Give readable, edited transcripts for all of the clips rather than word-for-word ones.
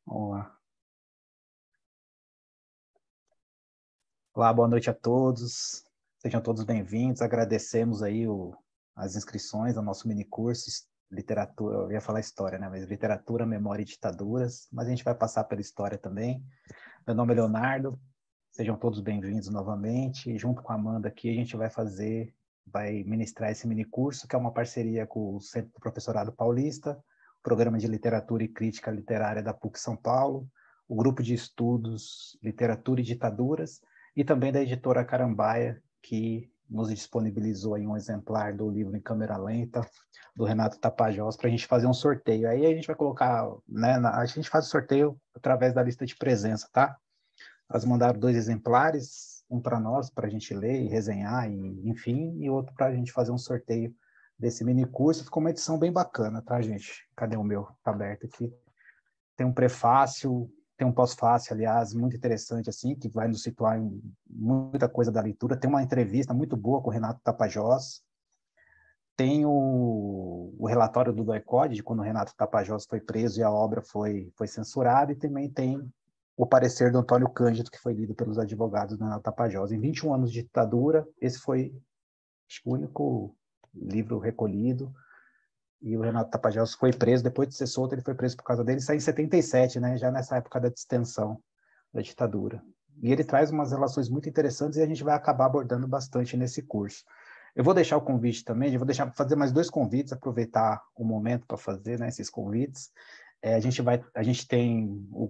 Vamos lá. Olá, boa noite a todos. Sejam todos bem-vindos. Agradecemos aí as inscrições ao nosso minicurso Literatura, eu ia falar história, né? Mas Literatura, Memória e Ditaduras, mas a gente vai passar pela história também. Meu nome é Leonardo, sejam todos bem-vindos novamente. Junto com a Amanda aqui, a gente vai ministrar esse minicurso, que é uma parceria com o Centro do Professorado Paulista, o Programa de Literatura e Crítica Literária da PUC São Paulo, o Grupo de Estudos Literatura e Ditaduras, e também da editora Carambaia, que nos disponibilizou aí um exemplar do livro Em Câmera Lenta, do Renato Tapajós, para a gente fazer um sorteio. Aí a gente vai colocar, né, a gente faz o sorteio através da lista de presença, tá? Elas mandaram 2 exemplares, um para nós, para a gente ler e resenhar, e, enfim, e outro para a gente fazer um sorteio desse mini curso. Ficou uma edição bem bacana, tá, gente? Cadê o meu? Tá aberto aqui. Tem um prefácio, tem um pós-fácio, aliás, muito interessante, assim, que vai nos situar em muita coisa da leitura. Tem uma entrevista muito boa com o Renato Tapajós. Tem o relatório do DOI-CODE, de quando o Renato Tapajós foi preso e a obra foi censurada, e também tem o parecer do Antônio Cândido, que foi lido pelos advogados do Renato Tapajós. Em 21 anos de ditadura, esse foi, acho que, o único livro recolhido, e o Renato Tapajós foi preso, depois de ser solto, ele foi preso por causa dele, saiu em 77, né, já nessa época da distensão da ditadura. E ele traz umas relações muito interessantes e a gente vai acabar abordando bastante nesse curso. Eu vou deixar o convite também, eu vou fazer mais 2 convites, aproveitar o momento para fazer, né, esses convites. A gente tem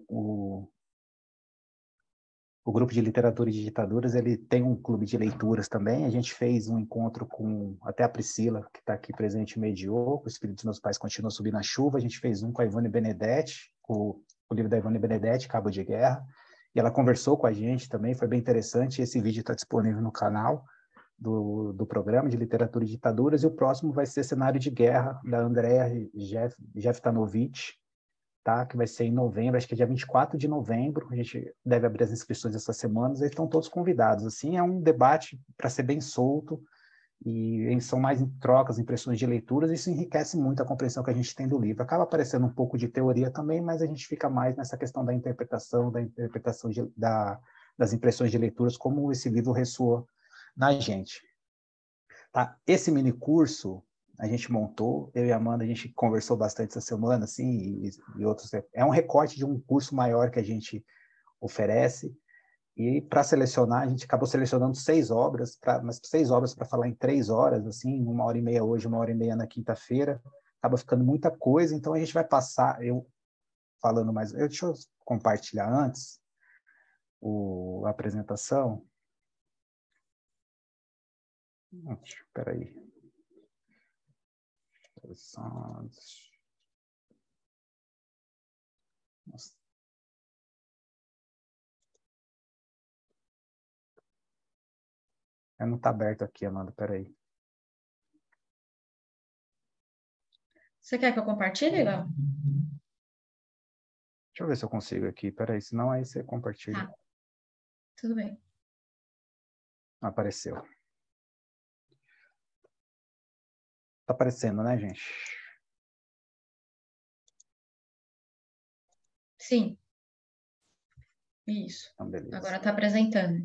o grupo de literatura e de ditaduras, ele tem um clube de leituras também. A gente fez um encontro com até a Priscila, que está aqui presente, mediou, o Espírito dos Meus Pais Continua Subindo a Chuva. A gente fez um com a Ivone Benedetti, o livro da Ivone Benedetti, Cabo de Guerra, e ela conversou com a gente também, foi bem interessante. Esse vídeo está disponível no canal do programa de literatura e ditaduras, e o próximo vai ser Cenário de Guerra, da Andrea Jeftanovic, tá? Que vai ser em novembro, acho que é dia 24 de novembro, a gente deve abrir as inscrições essa semana, eles estão todos convidados. Assim, é um debate para ser bem solto, e são mais em trocas, impressões de leituras, e isso enriquece muito a compreensão que a gente tem do livro. Acaba aparecendo um pouco de teoria também, mas a gente fica mais nessa questão da interpretação das impressões de leituras, como esse livro ressoa na gente. Tá? Esse mini curso a gente montou, eu e a Amanda, a gente conversou bastante essa semana, assim, e outros. É um recorte de um curso maior que a gente oferece, e para selecionar, a gente acabou selecionando 6 obras, mas 6 obras para falar em 3 horas, assim, 1h30 hoje, 1h30 na quinta-feira, acaba ficando muita coisa, então a gente vai passar, eu falando mais, deixa eu compartilhar antes a apresentação. Espera aí. Nossa. Não está aberto aqui, Amanda, peraí. Você quer que eu compartilhe, Léo? Deixa eu ver se eu consigo aqui, peraí, senão aí você compartilha. Tá, tudo bem. Apareceu. Tá aparecendo, né, gente? Sim. Isso. Então, beleza. Agora está apresentando.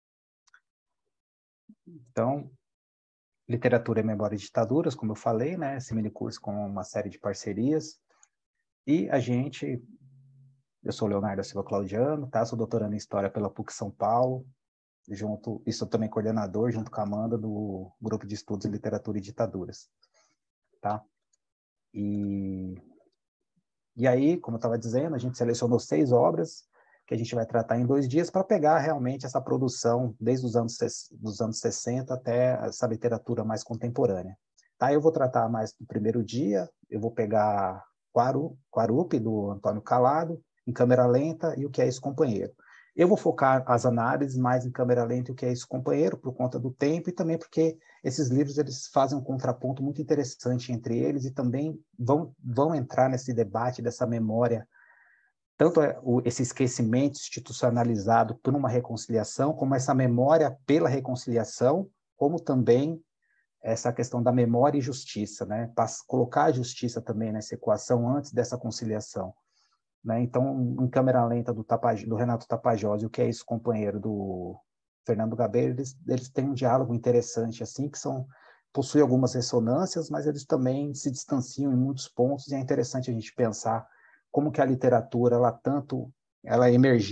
Então, Literatura e Memória e Ditaduras, como eu falei, né? Esse minicurso com uma série de parcerias. E eu sou Leonardo Silva Claudiano, tá? Sou doutorando em História pela PUC São Paulo, e sou também coordenador, junto com a Amanda, do Grupo de Estudos em Literatura e Ditaduras, tá? E aí, como eu estava dizendo, a gente selecionou 6 obras que a gente vai tratar em 2 dias para pegar realmente essa produção desde os dos anos 60 até essa literatura mais contemporânea. Tá? Eu vou tratar mais do primeiro dia, eu vou pegar Quarupi, do Antônio Calado, Em Câmera Lenta e O Que é Isso, Companheiro. Eu vou focar as análises mais em câmera lenta e O Que é Isso, Companheiro, por conta do tempo, e também porque esses livros eles fazem um contraponto muito interessante entre eles, e também vão entrar nesse debate dessa memória, tanto esse esquecimento institucionalizado por uma reconciliação, como essa memória pela reconciliação, como também essa questão da memória e justiça, né? Colocar a justiça também nessa equação antes dessa conciliação. né? Então, em câmera lenta do Renato Tapajós, o que é isso, companheiro do Fernando Gabeira, eles têm um diálogo interessante, assim, possui algumas ressonâncias, mas eles também se distanciam em muitos pontos, e é interessante a gente pensar como que a literatura, ela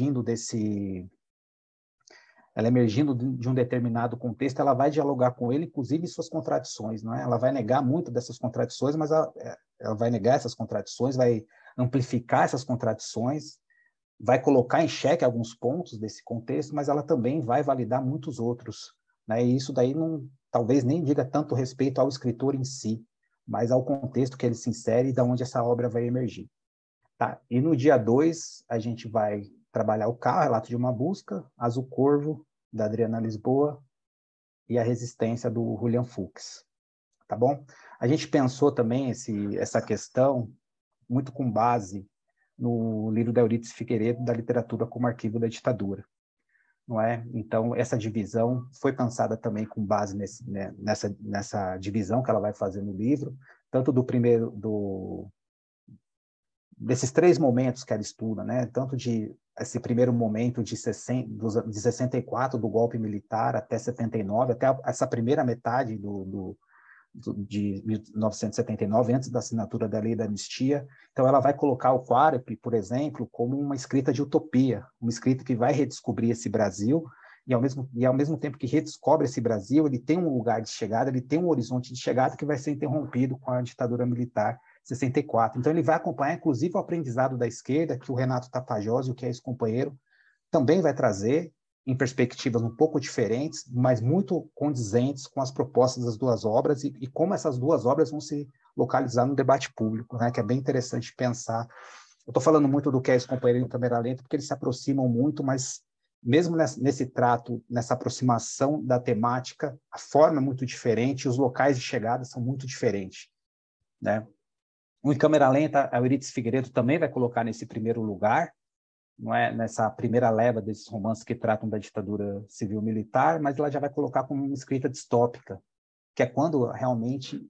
emergindo de um determinado contexto, ela vai dialogar com ele, inclusive suas contradições, não é? Ela vai negar muito dessas contradições, mas ela vai negar essas contradições, vai amplificar essas contradições, vai colocar em xeque alguns pontos desse contexto, mas ela também vai validar muitos outros, né? E isso daí talvez nem diga tanto respeito ao escritor em si, mas ao contexto que ele se insere e de onde essa obra vai emergir. Tá? E no dia 2, a gente vai trabalhar o carro, Relato de uma Busca, Azul Corvo, da Adriana Lisboa, e A Resistência, do Julian Fuchs. Tá bom? A gente pensou também essa questão muito com base no livro da Eurídice Figueiredo, da literatura como arquivo da ditadura. Não é? Então, essa divisão foi pensada também com base nessa divisão que ela vai fazer no livro, tanto desses 3 momentos que ela estuda, né? Tanto de esse primeiro momento de 64, do golpe militar, até 79, até essa primeira metade de 1979, antes da assinatura da Lei da Anistia. Então, ela vai colocar o Quaresma, por exemplo, como uma escrita de utopia, uma escrita que vai redescobrir esse Brasil, e ao mesmo tempo que redescobre esse Brasil, ele tem um lugar de chegada, ele tem um horizonte de chegada que vai ser interrompido com a ditadura militar 64. Então, ele vai acompanhar, inclusive, o aprendizado da esquerda, que o Renato Tapajós, que é esse companheiro, também vai trazer, em perspectivas um pouco diferentes, mas muito condizentes com as propostas das 2 obras e como essas 2 obras vão se localizar no debate público, né? Que é bem interessante pensar. Eu estou falando muito do que é esse companheiro em câmera lenta, porque eles se aproximam muito, mas mesmo nesse trato, nessa aproximação da temática, a forma é muito diferente, os locais de chegada são muito diferentes, né? Em câmera lenta, a Eurídice Figueiredo também vai colocar nesse primeiro lugar, não é, nessa primeira leva desses romances que tratam da ditadura civil-militar, mas ela já vai colocar como uma escrita distópica, que é quando realmente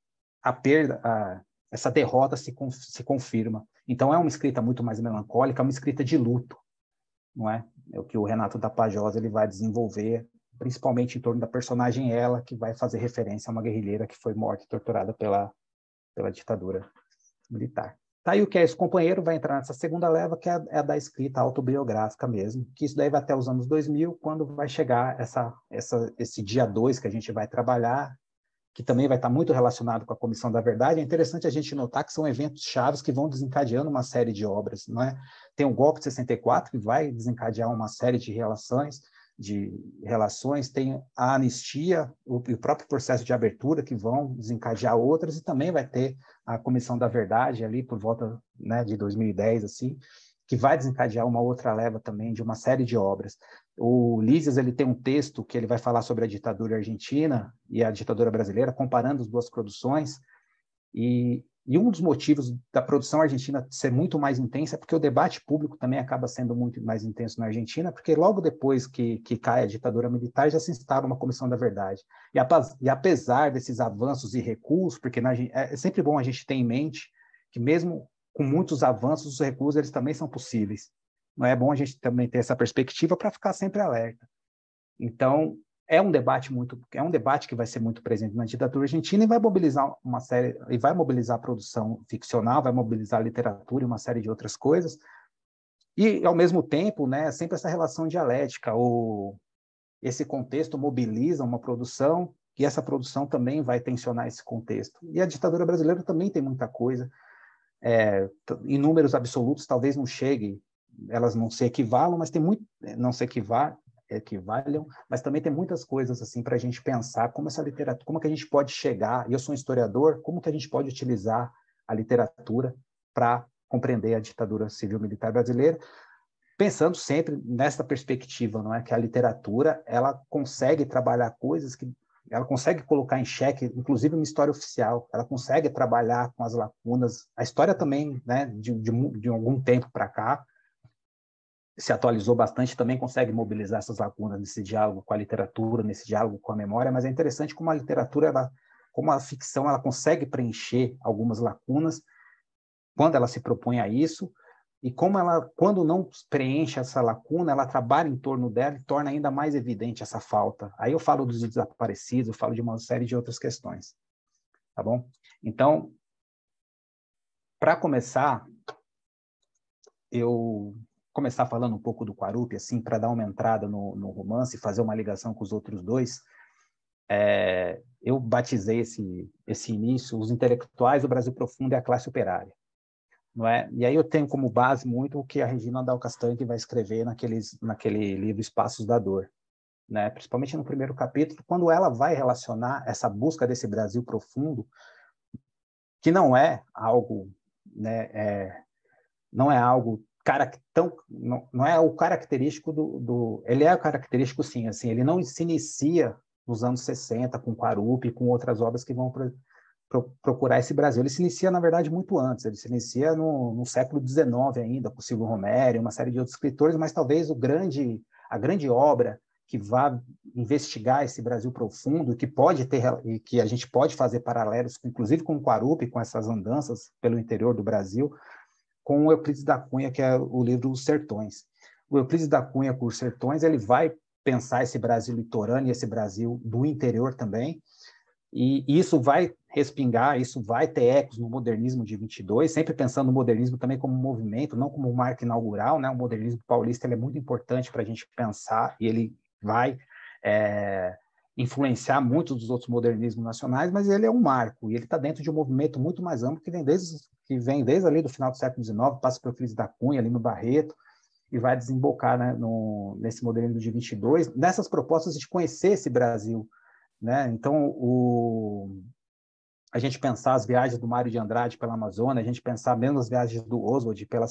essa derrota se confirma. Então é uma escrita muito mais melancólica, é uma escrita de luto, não é? É o que o Renato Tapajós ele vai desenvolver, principalmente em torno da personagem ela, que vai fazer referência a uma guerrilheira que foi morta e torturada pela ditadura militar. Tá aí o que é esse companheiro, vai entrar nessa segunda leva, que é a da escrita autobiográfica mesmo, que isso daí vai até os anos 2000, quando vai chegar esse dia 2 que a gente vai trabalhar, que também vai estar muito relacionado com a Comissão da Verdade. É interessante a gente notar que são eventos chaves que vão desencadeando uma série de obras, não é? Tem o golpe de 64, que vai desencadear uma série de relações, tem a anistia, o próprio processo de abertura, que vão desencadear outras, e também vai ter a Comissão da Verdade, ali por volta, né, de 2010, assim, que vai desencadear uma outra leva também de uma série de obras. O Lísias, ele tem um texto que ele vai falar sobre a ditadura argentina e a ditadura brasileira, comparando as 2 produções, e um dos motivos da produção argentina ser muito mais intensa é porque o debate público também acaba sendo muito mais intenso na Argentina, porque logo depois que cai a ditadura militar já se instala uma Comissão da Verdade. E apesar desses avanços e recuos, porque é sempre bom a gente ter em mente que mesmo com muitos avanços, os recuos eles também são possíveis. Não é bom a gente também ter essa perspectiva para ficar sempre alerta. Então, é um debate que vai ser muito presente na ditadura argentina e vai mobilizar a produção ficcional, vai mobilizar a literatura e uma série de outras coisas. E, ao mesmo tempo, né, sempre essa relação dialética, esse contexto mobiliza uma produção e essa produção também vai tensionar esse contexto. E a ditadura brasileira também tem muita coisa, em números absolutos talvez não chegue, elas não se equivalam, mas tem muito, não se equivalham, mas também tem muitas coisas assim para a gente pensar como essa literatura, como que a gente pode chegar, e eu sou um historiador, como que a gente pode utilizar a literatura para compreender a ditadura civil-militar brasileira, pensando sempre nessa perspectiva, não é, que a literatura ela consegue trabalhar coisas que ela consegue colocar em xeque, inclusive uma história oficial, ela consegue trabalhar com as lacunas, a história também, né, de algum tempo para cá, se atualizou bastante, também consegue mobilizar essas lacunas nesse diálogo com a literatura, nesse diálogo com a memória, mas é interessante como a literatura, como a ficção, ela consegue preencher algumas lacunas quando ela se propõe a isso, e como ela, quando não preenche essa lacuna, ela trabalha em torno dela e torna ainda mais evidente essa falta. Aí eu falo dos desaparecidos, eu falo de uma série de outras questões, tá bom? Então, para começar, eu começar falando um pouco do Quarupi, assim, para dar uma entrada no romance e fazer uma ligação com os outros dois, eu batizei esse início, os intelectuais do Brasil Profundo e a classe operária. Não é? E aí eu tenho como base muito o que a Regina Dal Castanho vai escrever naquele livro Espaços da Dor, né? Principalmente no primeiro capítulo, quando ela vai relacionar essa busca desse Brasil profundo, que não é algo, né, não é algo não é o característico ele é o característico sim, assim, ele não se inicia nos anos 60 com Quarupi e com outras obras que vão procurar esse Brasil. Ele se inicia, na verdade, muito antes. Ele se inicia no século XIX ainda, com Silvio Romero e uma série de outros escritores, mas talvez a grande obra que vá investigar esse Brasil profundo e que a gente pode fazer paralelos, inclusive com o Quarupi, com essas andanças pelo interior do Brasil, com o Euclides da Cunha, que é o livro Os Sertões. O Euclides da Cunha, com Os Sertões, ele vai pensar esse Brasil litorâneo, esse Brasil do interior também, e isso vai respingar, isso vai ter ecos no modernismo de 22, sempre pensando no modernismo também como um movimento, não como um marco inaugural, né? O modernismo paulista ele é muito importante para a gente pensar, e ele vai influenciar muitos dos outros modernismos nacionais, mas ele é um marco, e ele está dentro de um movimento muito mais amplo, que vem desde ali do final do século XIX, passa pelo Euclides da Cunha, ali no Barreto, e vai desembocar, né, nesse modernismo de 22, nessas propostas de conhecer esse Brasil, né? Então, a gente pensar as viagens do Mário de Andrade pela Amazônia, a gente pensar mesmo as viagens do Oswald pelas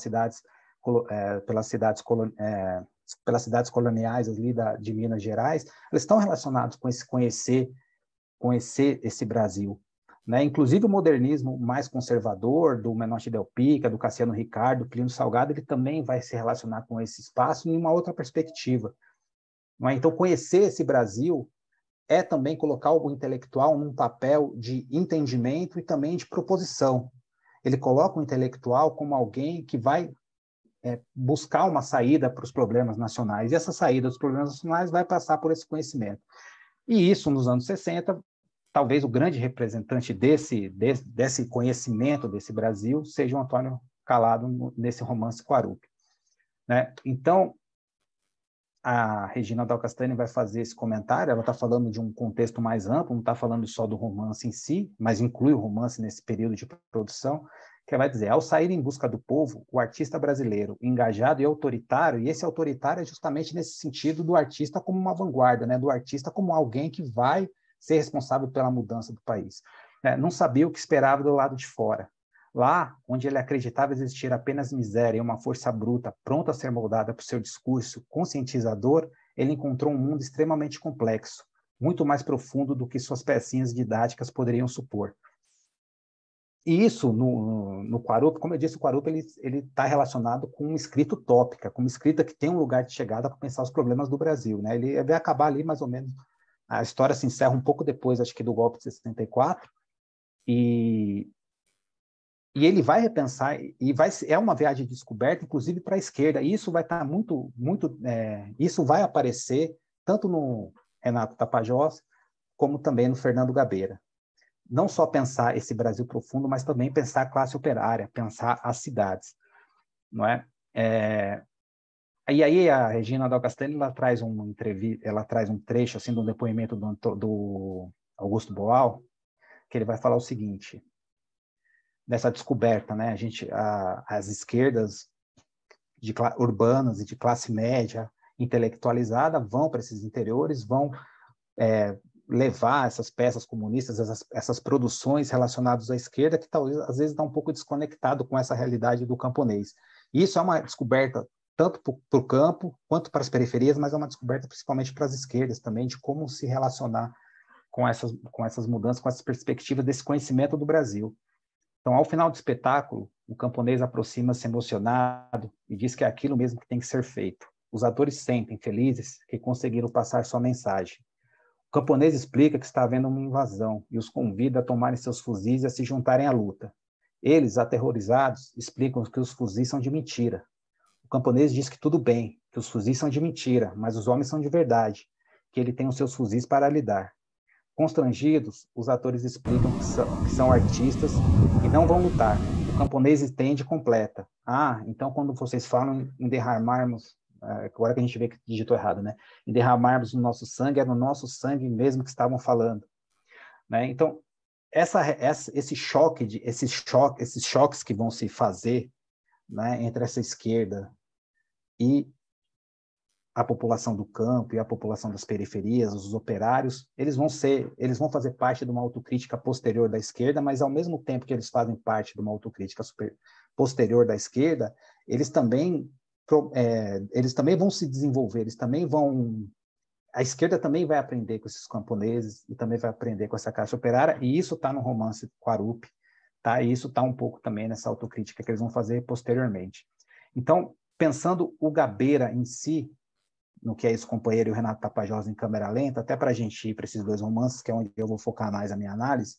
cidades coloniais ali de Minas Gerais, eles estão relacionados com esse conhecer esse Brasil, né? Inclusive o modernismo mais conservador do Menotti Del Pica, do Cassiano Ricardo, Plínio Salgado, ele também vai se relacionar com esse espaço em uma outra perspectiva, não é? Então, conhecer esse Brasil é também colocar o intelectual num papel de entendimento e também de proposição. Ele coloca o intelectual como alguém que vai buscar uma saída para os problemas nacionais, e essa saída dos problemas nacionais vai passar por esse conhecimento. E isso, nos anos 60, talvez o grande representante desse conhecimento desse Brasil seja o Antônio Calado nesse romance Quarupi, né? Então, a Regina Dal Castanho vai fazer esse comentário, ela está falando de um contexto mais amplo, não está falando só do romance em si, mas inclui o romance nesse período de produção, que vai dizer, ao sair em busca do povo, o artista brasileiro, engajado e autoritário, e esse autoritário é justamente nesse sentido do artista como uma vanguarda, né? Do artista como alguém que vai ser responsável pela mudança do país. Não sabia o que esperava do lado de fora. Lá, onde ele acreditava existir apenas miséria e uma força bruta pronta a ser moldada por seu discurso conscientizador, ele encontrou um mundo extremamente complexo, muito mais profundo do que suas pecinhas didáticas poderiam supor. E isso, no Quarupi, como eu disse, o Quarupi ele está relacionado com uma escrita utópica, com uma escrita que tem um lugar de chegada para pensar os problemas do Brasil, né? Ele vai acabar ali, mais ou menos, a história se encerra um pouco depois, acho que do golpe de 64, e ele vai repensar, é uma viagem de descoberta, inclusive para a esquerda, e isso vai estar isso vai aparecer tanto no Renato Tapajós, como também no Fernando Gabeira. Não só pensar esse Brasil profundo, mas também pensar a classe operária, pensar as cidades, não é? E aí a Regina Dal Castanho, ela traz um trecho assim do depoimento do Augusto Boal, que ele vai falar o seguinte: dessa descoberta, né? As esquerdas urbanas e de classe média intelectualizada vão para esses interiores, vão levar essas peças comunistas, essas produções relacionadas à esquerda, que talvez às vezes está um pouco desconectado com essa realidade do camponês. E isso é uma descoberta tanto para o campo quanto para as periferias, mas é uma descoberta principalmente para as esquerdas também, de como se relacionar com essas mudanças, com essas perspectivas desse conhecimento do Brasil. Então, ao final do espetáculo, o camponês aproxima-se emocionado e diz que é aquilo mesmo que tem que ser feito. Os atores sentem felizes que conseguiram passar sua mensagem. O camponês explica que está havendo uma invasão e os convida a tomarem seus fuzis e a se juntarem à luta. Eles, aterrorizados, explicam que os fuzis são de mentira. O camponês diz que tudo bem, que os fuzis são de mentira, mas os homens são de verdade, que ele tem os seus fuzis para lidar. Constrangidos, os atores explicam que são artistas e não vão lutar. O camponês entende e completa. Ah, então quando vocês falam em derramarmos, agora que a gente vê que digitou errado, né? Em derramarmos o nosso sangue, é no nosso sangue mesmo que estavam falando. Né? Então, esses choques que vão se fazer, né, entre essa esquerda e a população do campo e a população das periferias, os operários, eles vão fazer parte de uma autocrítica posterior da esquerda, mas ao mesmo tempo que eles fazem parte de uma autocrítica posterior da esquerda, eles também vão se desenvolver, a esquerda também vai aprender com esses camponeses e também vai aprender com essa classe operária, e isso está no romance Quarupi, tá? E isso está um pouco também nessa autocrítica que eles vão fazer posteriormente. Então, pensando o Gabeira em si, no que é esse companheiro e o Renato Tapajós em câmera lenta, até para a gente ir para esses dois romances, que é onde eu vou focar mais a minha análise,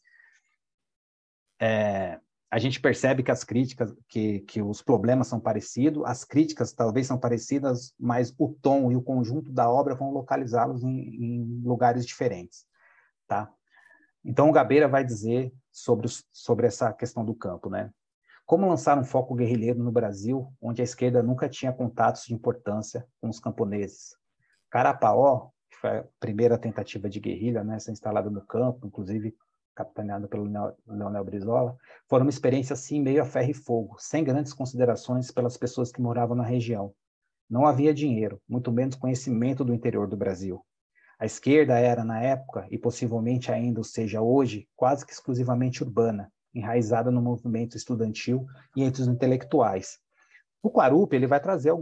a gente percebe que as críticas, que os problemas são parecidos, as críticas talvez são parecidas, mas o tom e o conjunto da obra vão localizá-los em lugares diferentes, tá? Então, o Gabeira vai dizer sobre essa questão do campo, né? Como lançar um foco guerrilheiro no Brasil, onde a esquerda nunca tinha contatos de importância com os camponeses? Carapaó, que foi a primeira tentativa de guerrilha, né, ser instalada no campo, inclusive capitaneada pelo Leonel Brizola, foi uma experiência assim meio a ferro e fogo, sem grandes considerações pelas pessoas que moravam na região. Não havia dinheiro, muito menos conhecimento do interior do Brasil. A esquerda era, na época, e possivelmente ainda o seja hoje, quase que exclusivamente urbana, enraizada no movimento estudantil e entre os intelectuais. O Quarupi, não vai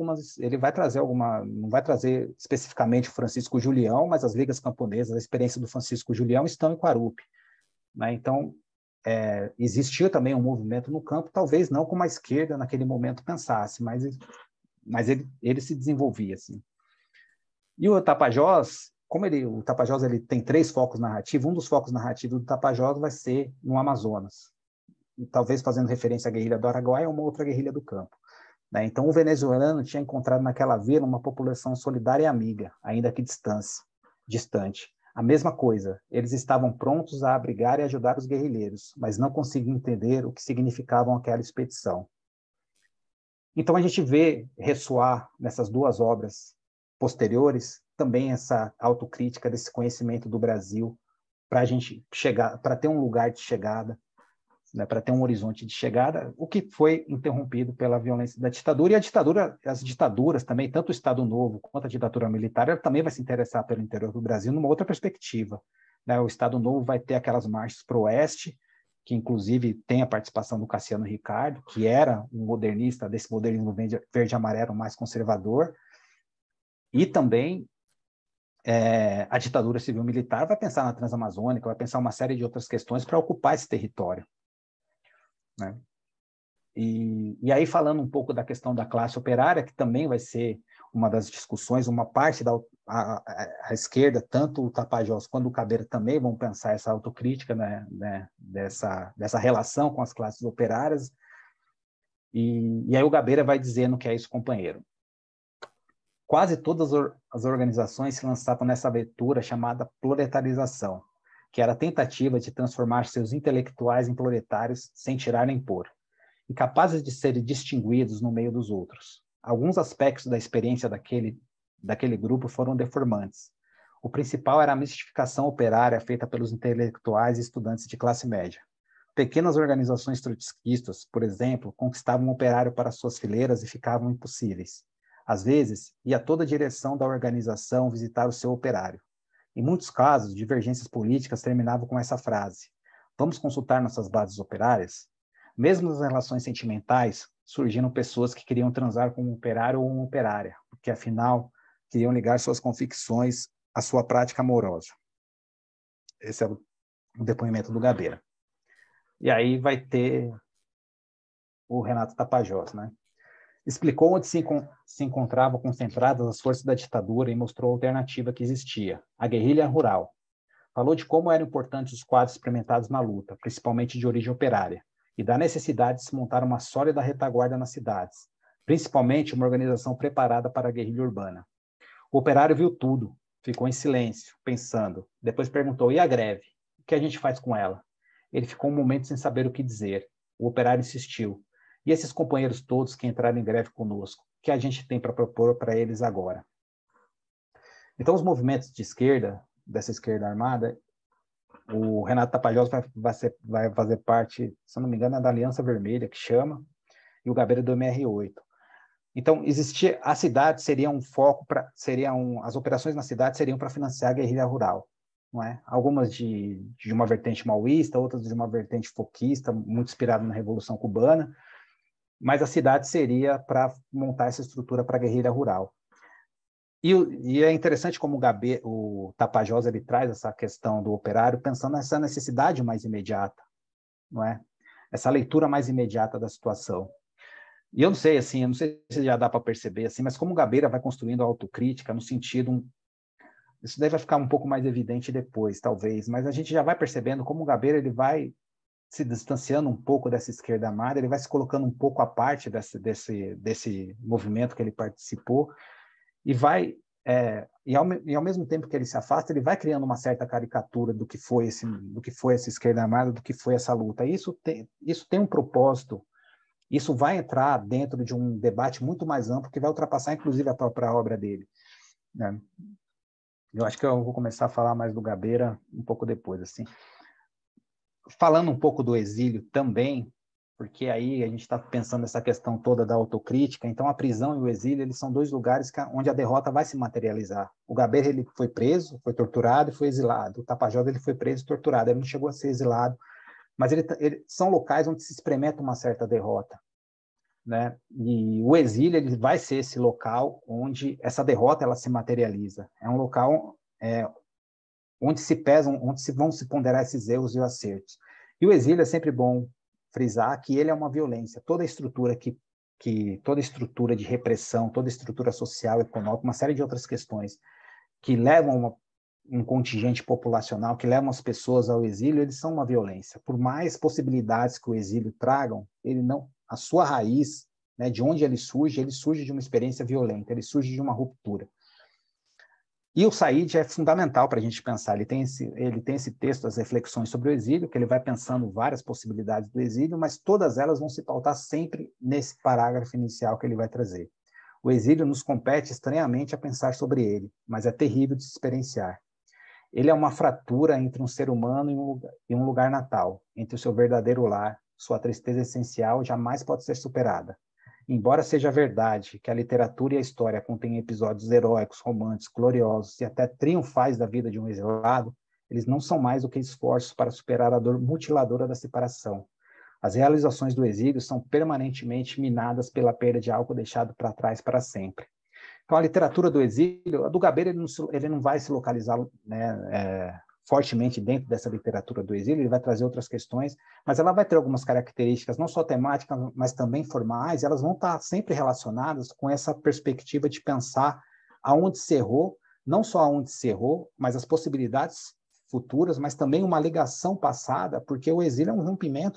trazer especificamente o Francisco Julião, mas as ligas camponesas, a experiência do Francisco Julião estão em Quarupi. Né? Então, existiu também um movimento no campo, talvez não como a esquerda naquele momento pensasse, mas ele se desenvolvia assim. E o Tapajós, o Tapajós ele tem 3 focos narrativos, um dos focos narrativos do Tapajós vai ser no Amazonas, e talvez fazendo referência à guerrilha do Araguaia ou uma outra guerrilha do campo. Né? Então, o venezuelano tinha encontrado naquela vila uma população solidária e amiga, ainda que distante. A mesma coisa, eles estavam prontos a abrigar e ajudar os guerrilheiros, mas não conseguiam entender o que significavam aquela expedição. Então, a gente vê ressoar nessas 2 obras posteriores também essa autocrítica desse conhecimento do Brasil para a gente chegar, para ter um lugar de chegada, né, para ter um horizonte de chegada, o que foi interrompido pela violência da ditadura, e as ditaduras também, tanto o Estado Novo quanto a ditadura militar, ela também vai se interessar pelo interior do Brasil numa outra perspectiva. Né? O Estado Novo vai ter aquelas marchas para o oeste, que inclusive tem a participação do Cassiano Ricardo, que era um modernista, desse modernismo verde e amarelo mais conservador, e também a ditadura civil-militar vai pensar na Transamazônica, vai pensar uma série de outras questões para ocupar esse território. Né? E aí, falando um pouco da questão da classe operária, que também vai ser uma das discussões, uma parte a esquerda, tanto o Tapajós quanto o Gabeira também vão pensar essa autocrítica, né, dessa relação com as classes operárias, e aí o Gabeira vai dizendo que é isso, companheiro. Quase todas as organizações se lançavam nessa abertura chamada proletarização, que era a tentativa de transformar seus intelectuais em proletários sem tirar nem pôr, incapazes de serem distinguidos no meio dos outros. Alguns aspectos da experiência daquele grupo foram deformantes. O principal era a mistificação operária feita pelos intelectuais e estudantes de classe média. Pequenas organizações trotskistas, por exemplo, conquistavam um operário para suas fileiras e ficavam impossíveis. Às vezes, ia toda a direção da organização visitar o seu operário. Em muitos casos, divergências políticas terminavam com essa frase: vamos consultar nossas bases operárias? Mesmo nas relações sentimentais, surgiram pessoas que queriam transar com um operário ou uma operária, porque, afinal, queriam ligar suas convicções à sua prática amorosa. Esse é o depoimento do Gabeira. E aí vai ter o Renato Tapajós, né? Explicou onde se encontravam concentradas as forças da ditadura e mostrou a alternativa que existia, a guerrilha rural. Falou de como eram importantes os quadros experimentados na luta, principalmente de origem operária, e da necessidade de se montar uma sólida retaguarda nas cidades, principalmente uma organização preparada para a guerrilha urbana. O operário viu tudo, ficou em silêncio, pensando. Depois perguntou, e a greve? O que a gente faz com ela? Ele ficou um momento sem saber o que dizer. O operário insistiu. E esses companheiros todos que entraram em greve conosco, o que a gente tem para propor para eles agora? Então, os movimentos de esquerda, dessa esquerda armada, o Renato Tapajós vai fazer parte, se eu não me engano, é da Aliança Vermelha, que chama, e o Gabeira do MR8. Então, a cidade seria um foco as operações na cidade seriam para financiar a guerrilha rural, não é? Algumas de uma vertente maoísta, outras de uma vertente foquista, muito inspirada na Revolução Cubana, mas a cidade seria para montar essa estrutura para a guerrilha rural. E é interessante como o Tapajós ele traz essa questão do operário pensando nessa necessidade mais imediata, não é? Essa leitura mais imediata da situação. E eu não sei se já dá para perceber, assim, mas como o Gabeira vai construindo a autocrítica no sentido... Isso daí vai ficar um pouco mais evidente depois, talvez, mas a gente já vai percebendo como o Gabeira ele vai se distanciando um pouco dessa esquerda armada, ele vai se colocando um pouco à parte desse movimento que ele participou, e ao mesmo tempo que ele se afasta, ele vai criando uma certa caricatura do que foi essa esquerda armada, do que foi essa luta. Isso tem um propósito. Isso vai entrar dentro de um debate muito mais amplo que vai ultrapassar, inclusive, a própria obra dele, né? Eu acho que eu vou começar a falar mais do Gabeira um pouco depois, assim. Falando um pouco do exílio também, porque aí a gente está pensando nessa questão toda da autocrítica, então a prisão e o exílio, eles são dois lugares onde a derrota vai se materializar. O Gabeira, ele foi preso, foi torturado e foi exilado. O Tapajós, ele foi preso e torturado, ele não chegou a ser exilado, mas são locais onde se experimenta uma certa derrota, né? E o exílio ele vai ser esse local onde essa derrota ela se materializa. É um local onde vão se ponderar esses erros e os acertos. E o exílio é sempre bom frisar que ele é uma violência. Toda estrutura toda estrutura de repressão, toda estrutura social, econômica, uma série de outras questões que levam um contingente populacional, que levam as pessoas ao exílio, eles são uma violência. Por mais possibilidades que o exílio tragam, a sua raiz, né, de onde ele surge de uma experiência violenta, ele surge de uma ruptura. E o Said é fundamental para a gente pensar. Ele tem esse texto, as reflexões sobre o exílio, que ele vai pensando várias possibilidades do exílio, mas todas elas vão se pautar sempre nesse parágrafo inicial que ele vai trazer. O exílio nos compete estranhamente a pensar sobre ele, mas é terrível de se experienciar. Ele é uma fratura entre um ser humano e um lugar natal, entre o seu verdadeiro lar, sua tristeza essencial jamais pode ser superada. Embora seja verdade que a literatura e a história contêm episódios heróicos, românticos, gloriosos e até triunfais da vida de um exilado, eles não são mais do que esforços para superar a dor mutiladora da separação. As realizações do exílio são permanentemente minadas pela perda de algo deixado para trás para sempre. Então, a literatura do exílio, a do Gabeira, ele não vai se localizar, né, fortemente dentro dessa literatura do exílio, ele vai trazer outras questões, mas ela vai ter algumas características, não só temáticas, mas também formais, e elas vão estar sempre relacionadas com essa perspectiva de pensar aonde se errou, não só aonde se errou, mas as possibilidades futuras, mas também uma ligação passada, porque o exílio é um rompimento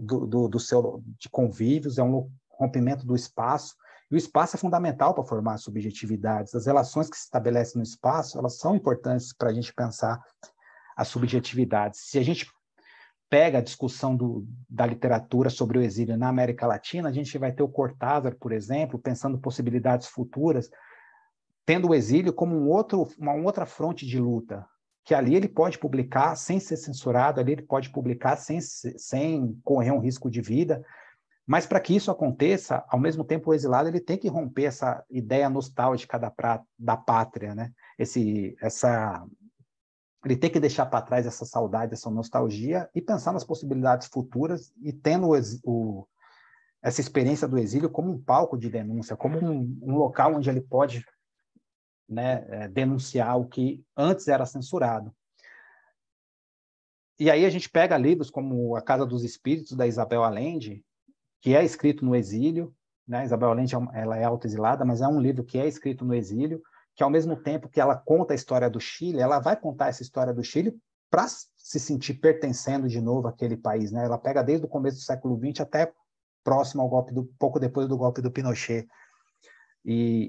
de convívios, é um rompimento do espaço, e o espaço é fundamental para formar subjetividades. As relações que se estabelecem no espaço, elas são importantes para a gente pensar as subjetividades. Se a gente pega a discussão da literatura sobre o exílio na América Latina, a gente vai ter o Cortázar, por exemplo, pensando possibilidades futuras, tendo o exílio como uma outra fronte de luta, que ali ele pode publicar sem ser censurado, ali ele pode publicar sem correr um risco de vida, mas para que isso aconteça, ao mesmo tempo o exilado ele tem que romper essa ideia nostálgica da pátria, né? Ele tem que deixar para trás essa saudade, essa nostalgia e pensar nas possibilidades futuras e tendo essa experiência do exílio como um palco de denúncia, como um local onde ele pode, né, denunciar o que antes era censurado. E aí a gente pega livros como A Casa dos Espíritos, da Isabel Allende, que é escrito no exílio, né? Isabel Allende ela é autoexilada, mas é um livro que é escrito no exílio, que ao mesmo tempo que ela conta a história do Chile, ela vai contar essa história do Chile para se sentir pertencendo de novo àquele país, né? Ela pega desde o começo do século XX até próximo ao golpe pouco depois do golpe do Pinochet. E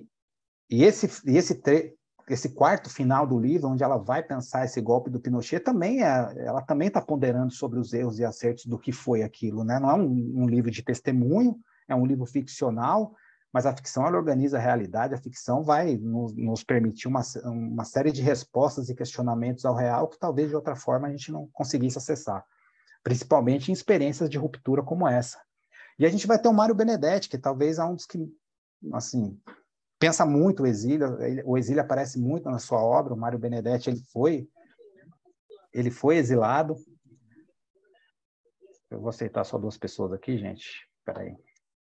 esse quarto final do livro, onde ela vai pensar esse golpe do Pinochet, ela também está ponderando sobre os erros e acertos do que foi aquilo, né? Não é um livro de testemunho, é um livro ficcional, mas a ficção ela organiza a realidade, a ficção vai nos permitir uma série de respostas e questionamentos ao real que talvez de outra forma a gente não conseguisse acessar, principalmente em experiências de ruptura como essa. E a gente vai ter o Mário Benedetti, que talvez é um dos que, assim, pensa muito o exílio aparece muito na sua obra. O Mário Benedetti ele foi exilado. Eu vou aceitar só 2 pessoas aqui, gente. Espera aí.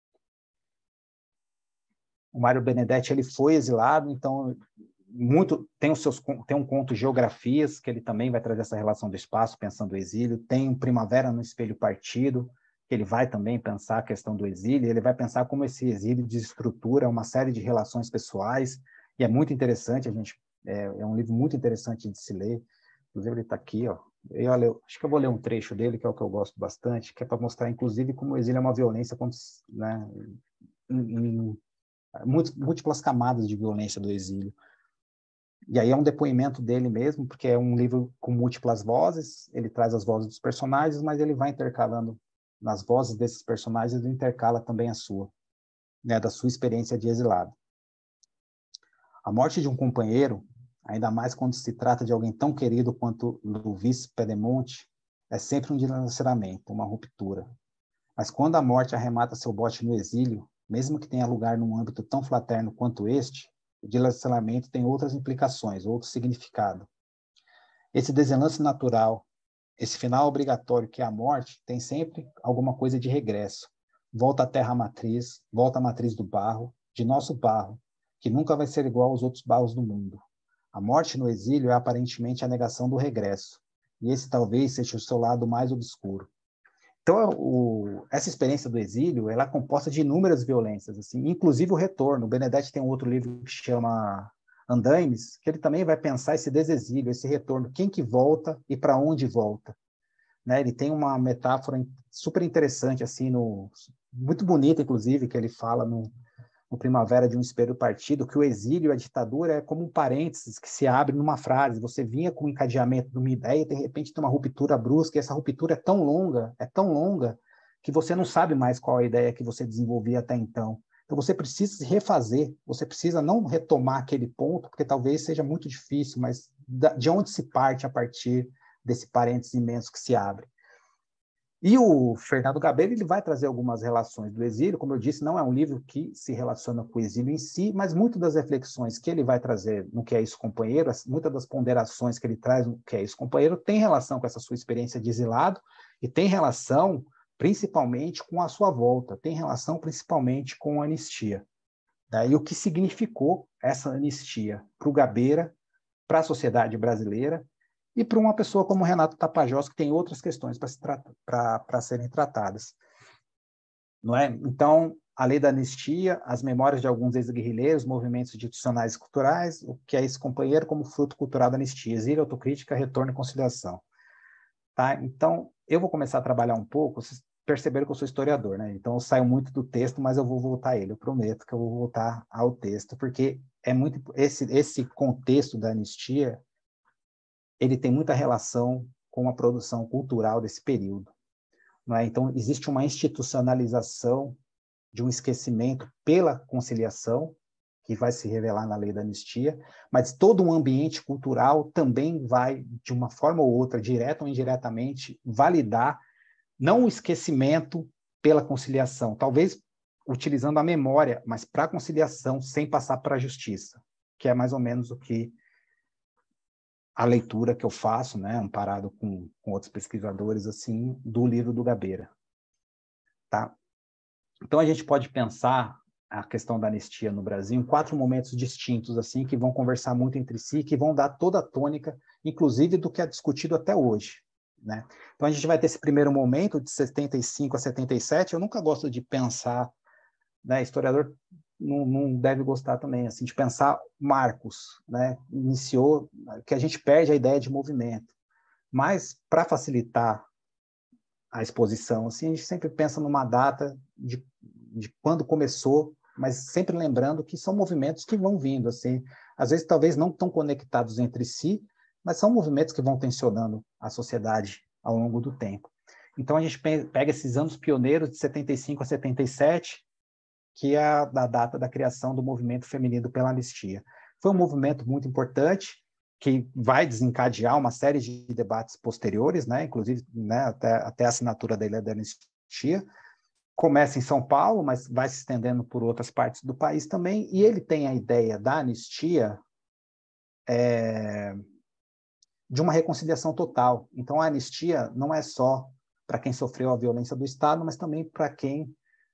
O Mário Benedetti ele foi exilado, então tem um conto Geografias, que ele também vai trazer essa relação do espaço, pensando o exílio. Tem um Primavera no Espelho Partido, que ele vai também pensar a questão do exílio, ele vai pensar como esse exílio desestrutura uma série de relações pessoais, e é muito interessante, é um livro muito interessante de se ler. Inclusive ele está aqui, ó. Acho que eu vou ler um trecho dele, que é o que eu gosto bastante, que é para mostrar, inclusive, como o exílio é uma violência, né, em múltiplas camadas de violência do exílio. E aí é um depoimento dele mesmo, porque é um livro com múltiplas vozes, ele traz as vozes dos personagens, mas ele vai intercalando nas vozes desses personagens, ele intercala também a sua, né, da sua experiência de exilado. A morte de um companheiro, ainda mais quando se trata de alguém tão querido quanto Luiz Pedemonte, é sempre um dilaceramento, uma ruptura. Mas quando a morte arremata seu bote no exílio, mesmo que tenha lugar num âmbito tão fraterno quanto este, o dilaceramento tem outras implicações, outro significado. Esse desenlace natural, esse final obrigatório que é a morte, tem sempre alguma coisa de regresso. Volta à terra matriz, volta à matriz do barro, de nosso barro, que nunca vai ser igual aos outros barros do mundo. A morte no exílio é aparentemente a negação do regresso, e esse talvez seja o seu lado mais obscuro. Então, essa experiência do exílio, ela é composta de inúmeras violências, assim, inclusive o retorno. O Benedetti tem um outro livro que chama Andaimes, que ele também vai pensar esse desexílio, esse retorno, quem que volta e para onde volta. Né? Ele tem uma metáfora super interessante, assim, muito bonita, inclusive, que ele fala no Primavera de um Espelho Partido, que o exílio e a ditadura é como um parênteses que se abre numa frase. Você vinha com o encadeamento de uma ideia e, de repente, tem uma ruptura brusca, e essa ruptura é tão longa, que você não sabe mais qual a ideia que você desenvolvia até então. Então, você precisa se refazer, você precisa não retomar aquele ponto, porque talvez seja muito difícil, mas de onde se parte a partir desse parênteses imenso que se abre. E o Fernando Gabeira ele vai trazer algumas relações do exílio, como eu disse, não é um livro que se relaciona com o exílio em si, mas muitas das reflexões que ele vai trazer no Que é Isso, Companheiro, muitas das ponderações que ele traz no Que é Isso, Companheiro, tem relação com essa sua experiência de exilado e tem relação principalmente com a sua volta, tem relação principalmente com a anistia. E o que significou essa anistia para o Gabeira, para a sociedade brasileira, e para uma pessoa como Renato Tapajós, que tem outras questões para serem tratadas. Não é? Então, a lei da anistia, as memórias de alguns ex-guerrilheiros, movimentos institucionais e culturais, o que é esse companheiro como fruto cultural da anistia, exílio, autocrítica, retorno e conciliação. Tá? Então, eu vou começar a trabalhar um pouco, vocês perceberam que eu sou historiador, né? Então eu saio muito do texto, mas eu vou voltar a ele, eu prometo que eu vou voltar ao texto, porque é muito esse contexto da anistia, ele tem muita relação com a produção cultural desse período. Não é? Então, existe uma institucionalização de um esquecimento pela conciliação, que vai se revelar na lei da anistia, mas todo um ambiente cultural também vai, de uma forma ou outra, direta ou indiretamente, validar não o esquecimento pela conciliação, talvez utilizando a memória, mas para a conciliação, sem passar para a justiça, que é mais ou menos o que a leitura que eu faço, né, amparado com outros pesquisadores, assim, do livro do Gabeira. Tá? Então, a gente pode pensar a questão da anistia no Brasil em 4 momentos distintos, assim, que vão conversar muito entre si, que vão dar toda a tônica, inclusive do que é discutido até hoje. Né? Então, a gente vai ter esse primeiro momento, de 75 a 77, eu nunca gosto de pensar, né, historiador não deve gostar também, assim, de pensar marcos, né? Iniciou, que a gente perde a ideia de movimento. Mas, para facilitar a exposição, assim, a gente sempre pensa numa data de quando começou, mas sempre lembrando que são movimentos que vão vindo, assim, às vezes talvez não tão conectados entre si, mas são movimentos que vão tensionando a sociedade ao longo do tempo. Então, a gente pega esses anos pioneiros de 75 a 77, que é a data da criação do movimento feminino pela anistia. Foi um movimento muito importante, que vai desencadear uma série de debates posteriores, né, inclusive, né, até a assinatura da lei da anistia. Começa em São Paulo, mas vai se estendendo por outras partes do país também, e ele tem a ideia da anistia de uma reconciliação total. Então, a anistia não é só para quem sofreu a violência do Estado, mas também para quem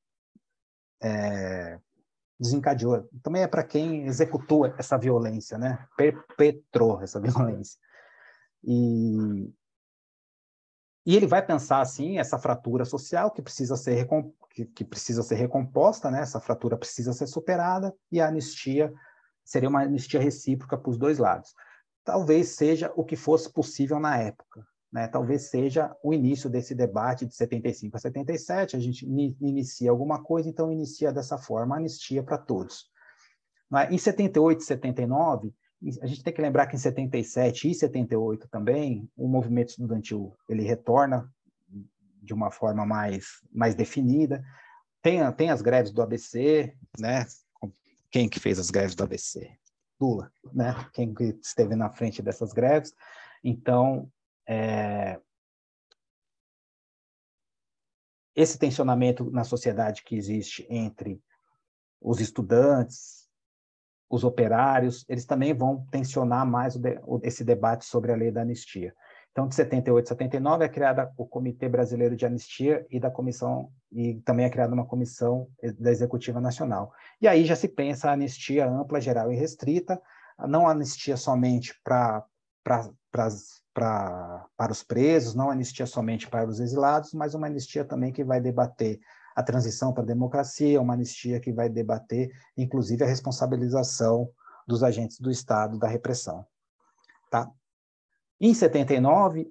desencadeou. Também é para quem executou essa violência, né? Perpetrou essa violência. E ele vai pensar, assim, essa fratura social que precisa ser, que precisa ser recomposta, né? Essa fratura precisa ser superada, e a anistia seria uma anistia recíproca para os dois lados. Talvez seja o que fosse possível na época, né? Talvez seja o início desse debate de 75 a 77, a gente inicia alguma coisa, então inicia dessa forma, a anistia para todos. Em 78 e 79, a gente tem que lembrar que em 77 e 78 também, o movimento estudantil ele retorna de uma forma mais definida. Tem as greves do ABC, né? Quem que fez as greves do ABC? Lula, né? Quem que esteve na frente dessas greves. Então, esse tensionamento na sociedade que existe entre os estudantes, os operários, eles também vão tensionar mais esse debate sobre a lei da anistia. Então, de 78 a 79 é criada o Comitê Brasileiro de Anistia e também é criada uma comissão da Executiva Nacional. E aí já se pensa a anistia ampla, geral e restrita, não a anistia somente para os presos, não a anistia somente para os exilados, mas uma anistia também que vai debater a transição para a democracia, uma anistia que vai debater, inclusive, a responsabilização dos agentes do Estado da repressão. Tá? Em 79,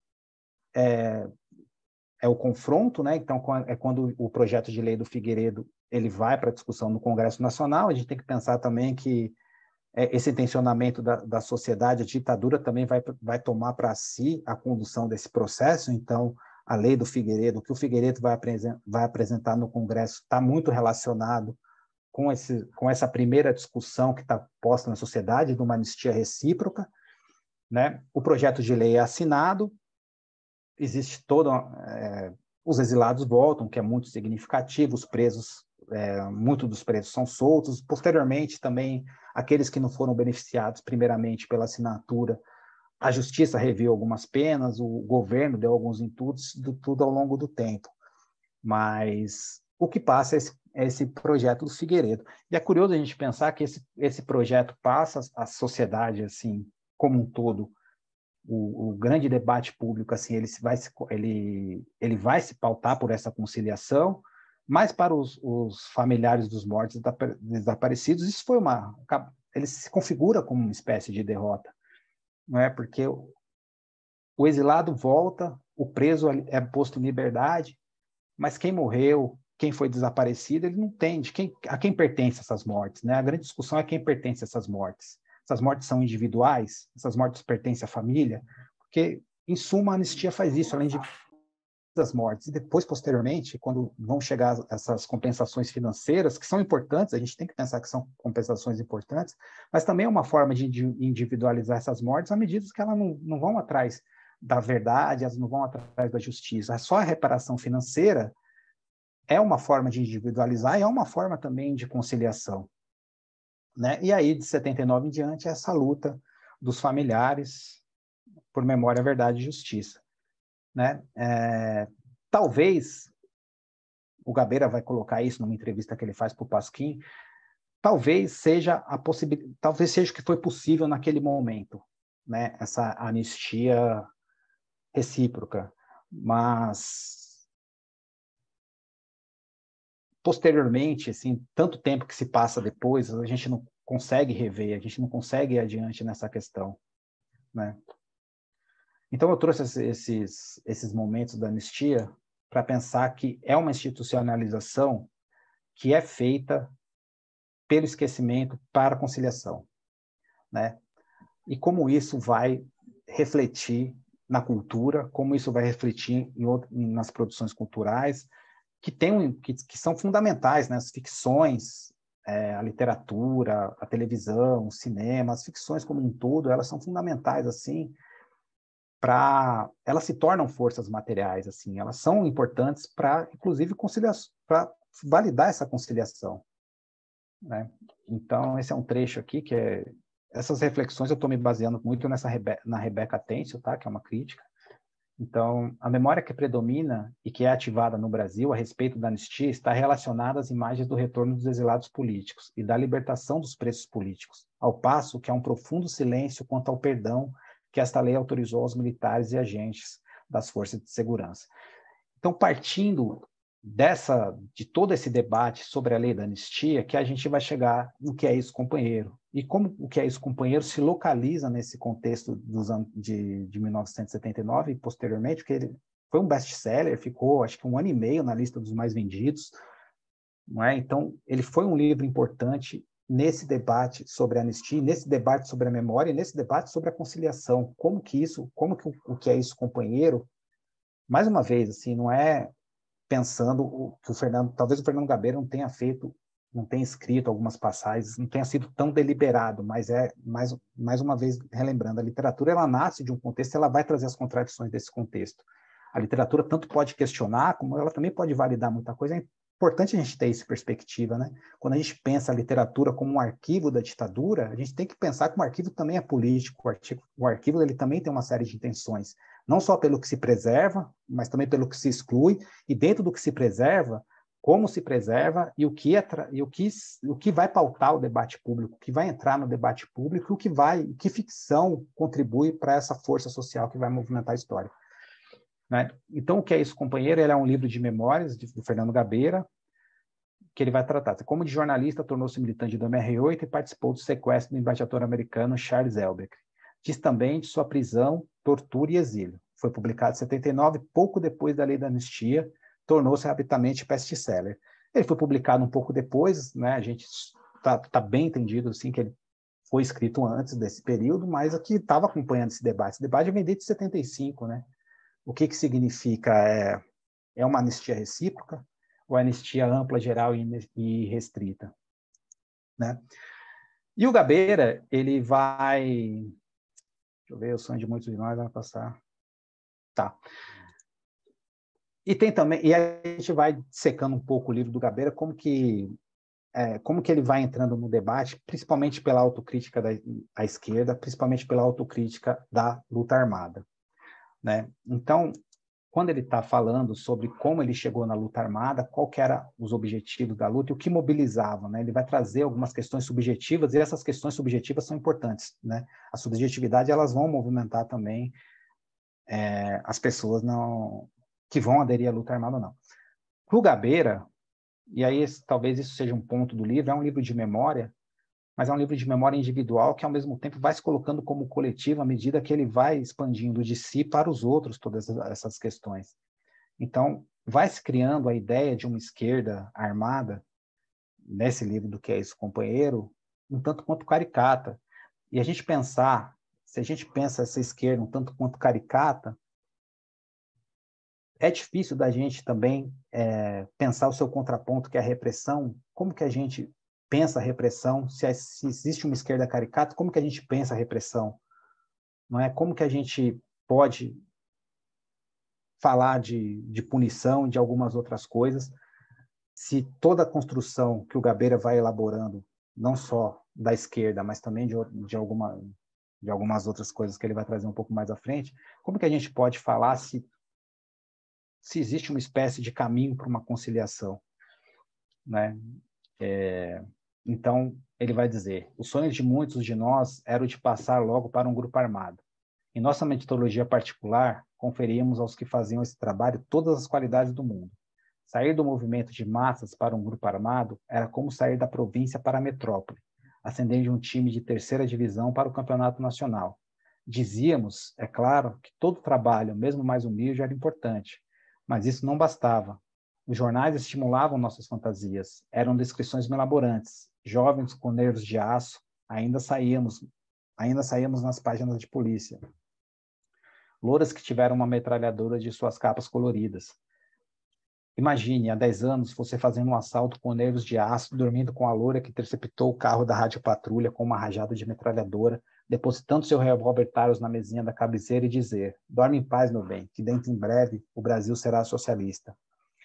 é o confronto, né? Então, é quando o projeto de lei do Figueiredo ele vai para a discussão no Congresso Nacional. A gente tem que pensar também que esse tensionamento da sociedade, a ditadura também vai tomar para si a condução desse processo. Então, a lei do Figueiredo, o que o Figueiredo vai apresentar no Congresso está muito relacionado com essa primeira discussão que está posta na sociedade de uma anistia recíproca, né? O projeto de lei é assinado, existe os exilados voltam, que é muito significativo, os presos, muitos dos presos são soltos, posteriormente também aqueles que não foram beneficiados primeiramente pela assinatura, a justiça reviu algumas penas, o governo deu alguns inputs, tudo ao longo do tempo. Mas o que passa é esse projeto do Figueiredo. E é curioso a gente pensar que esse projeto passa a sociedade, assim, como um todo, o grande debate público, assim, ele vai se pautar por essa conciliação, mas para os familiares dos mortos desaparecidos, isso foi ele se configura como uma espécie de derrota, não é? Porque o exilado volta, o preso é posto em liberdade, mas quem morreu, quem foi desaparecido, ele não entende a quem pertence essas mortes, né? A grande discussão é quem pertence a essas mortes. Essas mortes são individuais? Essas mortes pertencem à família? Porque, em suma, a anistia faz isso, além de das mortes. E depois, posteriormente, quando vão chegar essas compensações financeiras, que são importantes, a gente tem que pensar que são compensações importantes, mas também é uma forma de individualizar essas mortes à medida que elas não vão atrás da verdade, elas não vão atrás da justiça. Só a reparação financeira é uma forma de individualizar e é uma forma também de conciliação, né? E aí, de 79 em diante, essa luta dos familiares por memória, verdade e justiça, né? Talvez, o Gabeira vai colocar isso numa entrevista que ele faz para o Pasquim, talvez seja o que foi possível naquele momento, né? Essa anistia recíproca, mas posteriormente, assim, tanto tempo que se passa depois, a gente não consegue rever, a gente não consegue ir adiante nessa questão, né? Então, eu trouxe esses momentos da anistia para pensar que é uma institucionalização que é feita pelo esquecimento para a conciliação, né? E como isso vai refletir na cultura, como isso vai refletir nas produções culturais, que são fundamentais, né? As ficções, a literatura, a televisão, o cinema, as ficções como um todo, elas são fundamentais, assim, elas se tornam forças materiais, assim, elas são importantes para, inclusive, para validar essa conciliação, né? Então, esse é um trecho aqui essas reflexões eu estou me baseando muito na Rebecca Tencel, tá? Que é uma crítica. Então, a memória que predomina e que é ativada no Brasil a respeito da anistia está relacionada às imagens do retorno dos exilados políticos e da libertação dos presos políticos, ao passo que há um profundo silêncio quanto ao perdão que esta lei autorizou aos militares e agentes das forças de segurança. Então, partindo de todo esse debate sobre a lei da anistia, que a gente vai chegar no que é isso, companheiro. E como o que é isso, companheiro, se localiza nesse contexto de 1979 e posteriormente, porque ele foi um best-seller, ficou acho que 1 ano e meio na lista dos mais vendidos, não é? Então, ele foi um livro importante nesse debate sobre a anistia, nesse debate sobre a memória, e nesse debate sobre a conciliação. Como que o que é isso, companheiro, mais uma vez, assim, não é pensando que talvez o Fernando Gabeira não tenha escrito algumas passagens, não tenha sido tão deliberado, mas mais uma vez relembrando, a literatura ela nasce de um contexto, ela vai trazer as contradições desse contexto. A literatura tanto pode questionar, como ela também pode validar muita coisa. É importante a gente ter essa perspectiva, né? Quando a gente pensa a literatura como um arquivo da ditadura, a gente tem que pensar que um arquivo também é político, o arquivo ele também tem uma série de intenções, não só pelo que se preserva, mas também pelo que se exclui, e dentro do que se preserva, como se preserva e o que vai pautar o debate público, o que vai entrar no debate público, que ficção contribui para essa força social que vai movimentar a história. Né? Então, o que é isso, companheiro? Ele é um livro de memórias do Fernando Gabeira, que ele vai tratar. Como de jornalista, tornou-se militante do MR8 e participou do sequestro do embaixador americano Charles Elbeck. Diz também de sua prisão, tortura e exílio. Foi publicado em 79, pouco depois da lei da anistia, tornou-se rapidamente best-seller. Ele foi publicado um pouco depois, né? A gente tá bem entendido assim, que ele foi escrito antes desse período, mas aqui estava acompanhando esse debate. Esse debate vem desde 75, né? O que significa? É uma anistia recíproca ou anistia ampla, geral e restrita? Né? E o Gabeira, ele vai... Deixa eu ver, o sonho de muitos de nós vai passar... Tá. E tem também... E a gente vai secando um pouco o livro do Gabeira, como que ele vai entrando no debate, principalmente pela autocrítica da esquerda, principalmente pela autocrítica da luta armada. Né? Então, quando ele está falando sobre como ele chegou na luta armada, qual que eram os objetivos da luta e o que mobilizava, né? Ele vai trazer algumas questões subjetivas e essas questões subjetivas são importantes, né? A subjetividade, elas vão movimentar também as pessoas que vão aderir à luta armada ou não. Para o Gabeira, e aí talvez isso seja um ponto do livro, é um livro de memória, mas é um livro de memória individual que, ao mesmo tempo, vai se colocando como coletivo à medida que ele vai expandindo de si para os outros todas essas questões. Então, vai se criando a ideia de uma esquerda armada, nesse livro do Que é Isso, Companheiro, um tanto quanto caricata. E se a gente pensa essa esquerda um tanto quanto caricata, é difícil da gente também pensar o seu contraponto, que é a repressão. Como que a gente pensa a repressão? Se existe uma esquerda caricata, como que a gente pensa a repressão? Não é? Como que a gente pode falar de punição, de algumas outras coisas, se toda a construção que o Gabeira vai elaborando, não só da esquerda, mas também de algumas outras coisas que ele vai trazer um pouco mais à frente, como que a gente pode falar se existe uma espécie de caminho para uma conciliação, né? Então, ele vai dizer, o sonho de muitos de nós era o de passar logo para um grupo armado. Em nossa metodologia particular, conferíamos aos que faziam esse trabalho todas as qualidades do mundo. Sair do movimento de massas para um grupo armado era como sair da província para a metrópole, ascender de um time de terceira divisão para o campeonato nacional. Dizíamos, é claro, que todo trabalho, mesmo mais humilde, era importante, mas isso não bastava. Os jornais estimulavam nossas fantasias, eram descrições melaborantes. Jovens com nervos de aço, ainda saíamos nas páginas de polícia. Louras que tiveram uma metralhadora de suas capas coloridas. Imagine, há 10 anos, você fazendo um assalto com nervos de aço, dormindo com a loura que interceptou o carro da rádio patrulha com uma rajada de metralhadora, depositando seu revólver Taurus na mesinha da cabeceira e dizer: dorme em paz, meu bem, que dentro em breve o Brasil será socialista.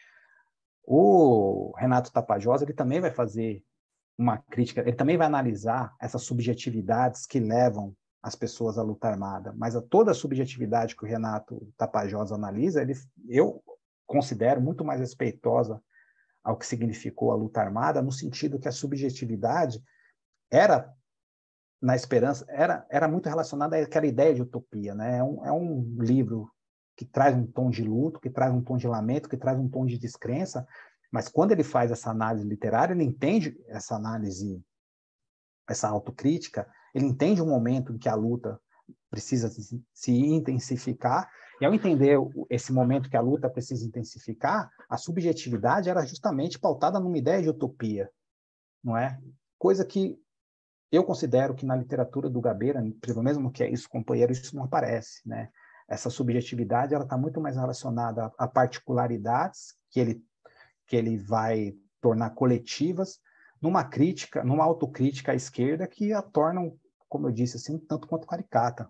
O Renato Tapajós, ele também vai fazer uma crítica, ele também vai analisar essas subjetividades que levam as pessoas à luta armada, mas toda a subjetividade que o Renato Tapajós analisa, eu considero muito mais respeitosa ao que significou a luta armada, no sentido que a subjetividade era, na esperança, era muito relacionada àquela ideia de utopia, né? É um livro que traz um tom de luto, que traz um tom de lamento, que traz um tom de descrença, mas quando ele faz essa análise literária, ele entende essa análise, essa autocrítica, ele entende o momento em que a luta precisa se intensificar, e ao entender esse momento que a luta precisa intensificar, a subjetividade era justamente pautada numa ideia de utopia, não é? Coisa que eu considero que na literatura do Gabeira, pelo mesmo que é isso, companheiro, isso não aparece, né? Essa subjetividade ela está muito mais relacionada a particularidades que ele vai tornar coletivas, numa crítica, numa autocrítica à esquerda que a tornam, como eu disse, assim, tanto quanto caricata,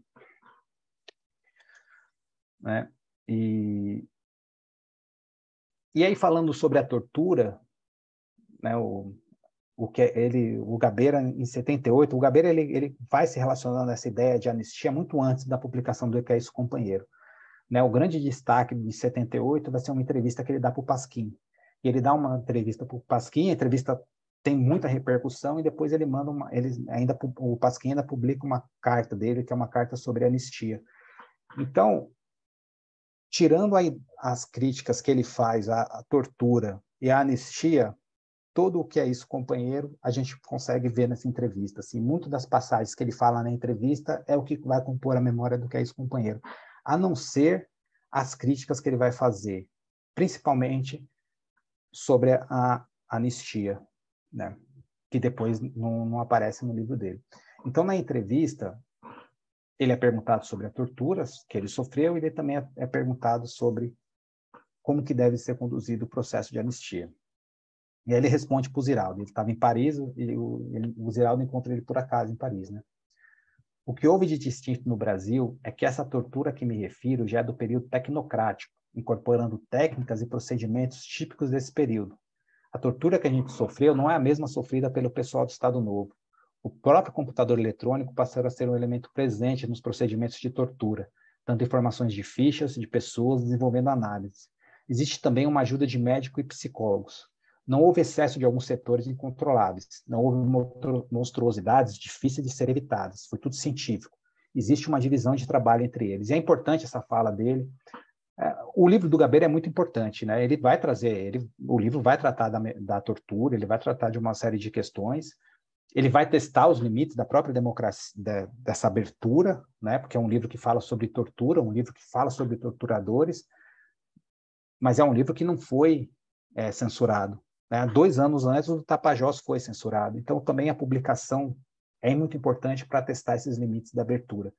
né? E aí, falando sobre a tortura, né, o Gabeira, em 78, o Gabeira ele vai se relacionando a essa ideia de anistia muito antes da publicação do Que é Isso, Companheiro. Né, o grande destaque de 78 vai ser uma entrevista que ele dá para o Pasquim. E ele dá uma entrevista para o Pasquim, a entrevista tem muita repercussão, e depois ele manda o Pasquim ainda publica uma carta dele, que é uma carta sobre anistia. Então, tirando as críticas que ele faz à tortura e à anistia, todo o que é isso, companheiro, a gente consegue ver nessa entrevista. Assim, muito das passagens que ele fala na entrevista é o que vai compor a memória do que é isso, companheiro. A não ser as críticas que ele vai fazer, principalmente sobre a anistia, né? Que depois não aparece no livro dele. Então, na entrevista, ele é perguntado sobre a tortura que ele sofreu, e ele também é perguntado sobre como que deve ser conduzido o processo de anistia. E aí ele responde para o Ziraldo. Ele estava em Paris e o Ziraldo encontra ele por acaso em Paris, né? O que houve de distinto no Brasil é que essa tortura a que me refiro já é do período tecnocrático, incorporando técnicas e procedimentos típicos desse período. A tortura que a gente sofreu não é a mesma sofrida pelo pessoal do Estado Novo. O próprio computador eletrônico passou a ser um elemento presente nos procedimentos de tortura, dando informações de fichas, de pessoas, desenvolvendo análise. Existe também uma ajuda de médico e psicólogos. Não houve excesso de alguns setores incontroláveis, não houve monstruosidades difíceis de ser evitadas, foi tudo científico. Existe uma divisão de trabalho entre eles. E é importante essa fala dele. O livro do Gabeira é muito importante, né? Ele vai trazer, o livro vai tratar da tortura, ele vai tratar de uma série de questões, ele vai testar os limites da própria democracia, dessa abertura, né? Porque é um livro que fala sobre tortura, um livro que fala sobre torturadores, mas é um livro que não foi censurado. Né? 2 anos antes, o Tapajós foi censurado. Então, também a publicação é muito importante para testar esses limites da abertura.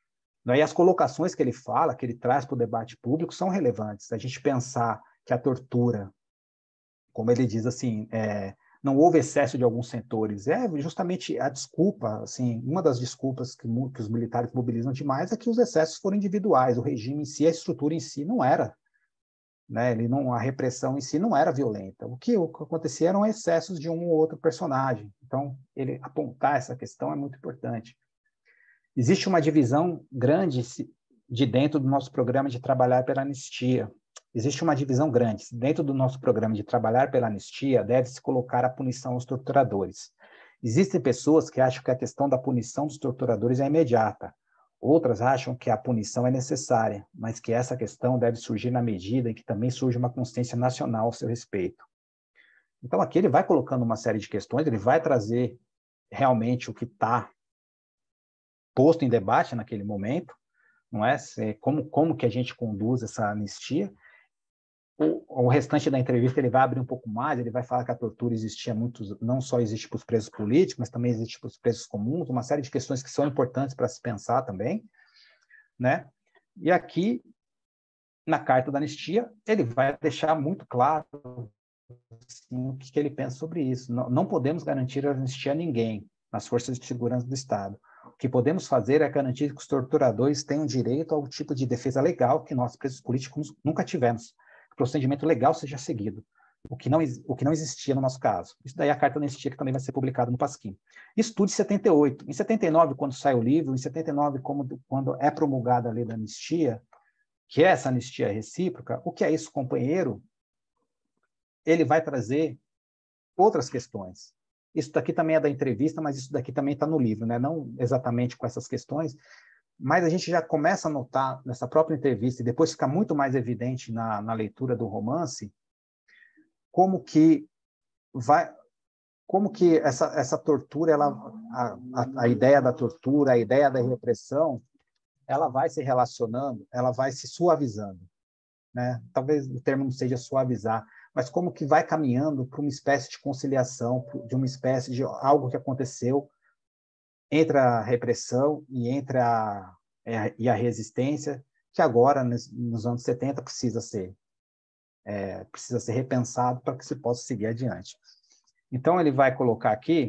E as colocações que ele fala, que ele traz para o debate público, são relevantes. A gente pensar que a tortura, como ele diz assim, não houve excesso de alguns setores, é justamente a desculpa, assim, uma das desculpas que os militares mobilizam demais é que os excessos foram individuais, o regime em si, a estrutura em si não era, né? A repressão em si não era violenta. O que acontecia eram excessos de um ou outro personagem. Então, ele apontar essa questão é muito importante. Existe uma divisão grande de dentro do nosso programa de trabalhar pela anistia. Existe uma divisão grande. Dentro do nosso programa de trabalhar pela anistia, deve-se colocar a punição aos torturadores. Existem pessoas que acham que a questão da punição dos torturadores é imediata. Outras acham que a punição é necessária, mas que essa questão deve surgir na medida em que também surge uma consciência nacional a seu respeito. Então, aqui ele vai colocando uma série de questões, ele vai trazer realmente o que está posto em debate naquele momento, não é? Como que a gente conduz essa anistia. O restante da entrevista ele vai abrir um pouco mais, ele vai falar que a tortura existia muito, não só existe para os presos políticos, mas também existe para os presos comuns, uma série de questões que são importantes para se pensar também, né? E aqui, na carta da anistia, ele vai deixar muito claro assim, o que ele pensa sobre isso. Não podemos garantir a anistia a ninguém, nas forças de segurança do Estado. O que podemos fazer é garantir que os torturadores tenham direito ao tipo de defesa legal que nós, presos políticos, nunca tivemos. Que o procedimento legal seja seguido, o que não existia no nosso caso. Isso daí é a carta da anistia que também vai ser publicada no Pasquim. Isso tudo em 78. Em 79, quando sai o livro, em 79, quando é promulgada a lei da anistia, que é essa anistia recíproca, o que é isso, companheiro? Ele vai trazer outras questões. Isso daqui também é da entrevista, mas isso daqui também está no livro, né? Não exatamente com essas questões, mas a gente já começa a notar nessa própria entrevista, e depois fica muito mais evidente na leitura do romance, como que essa tortura, a ideia da tortura, a ideia da repressão, ela vai se relacionando, ela vai se suavizando, né? Talvez o termo não seja suavizar, mas como que vai caminhando para uma espécie de conciliação, de uma espécie de algo que aconteceu entre a repressão e entre a resistência, que agora, nos anos 70, precisa ser repensado para que se possa seguir adiante. Então, ele vai colocar aqui,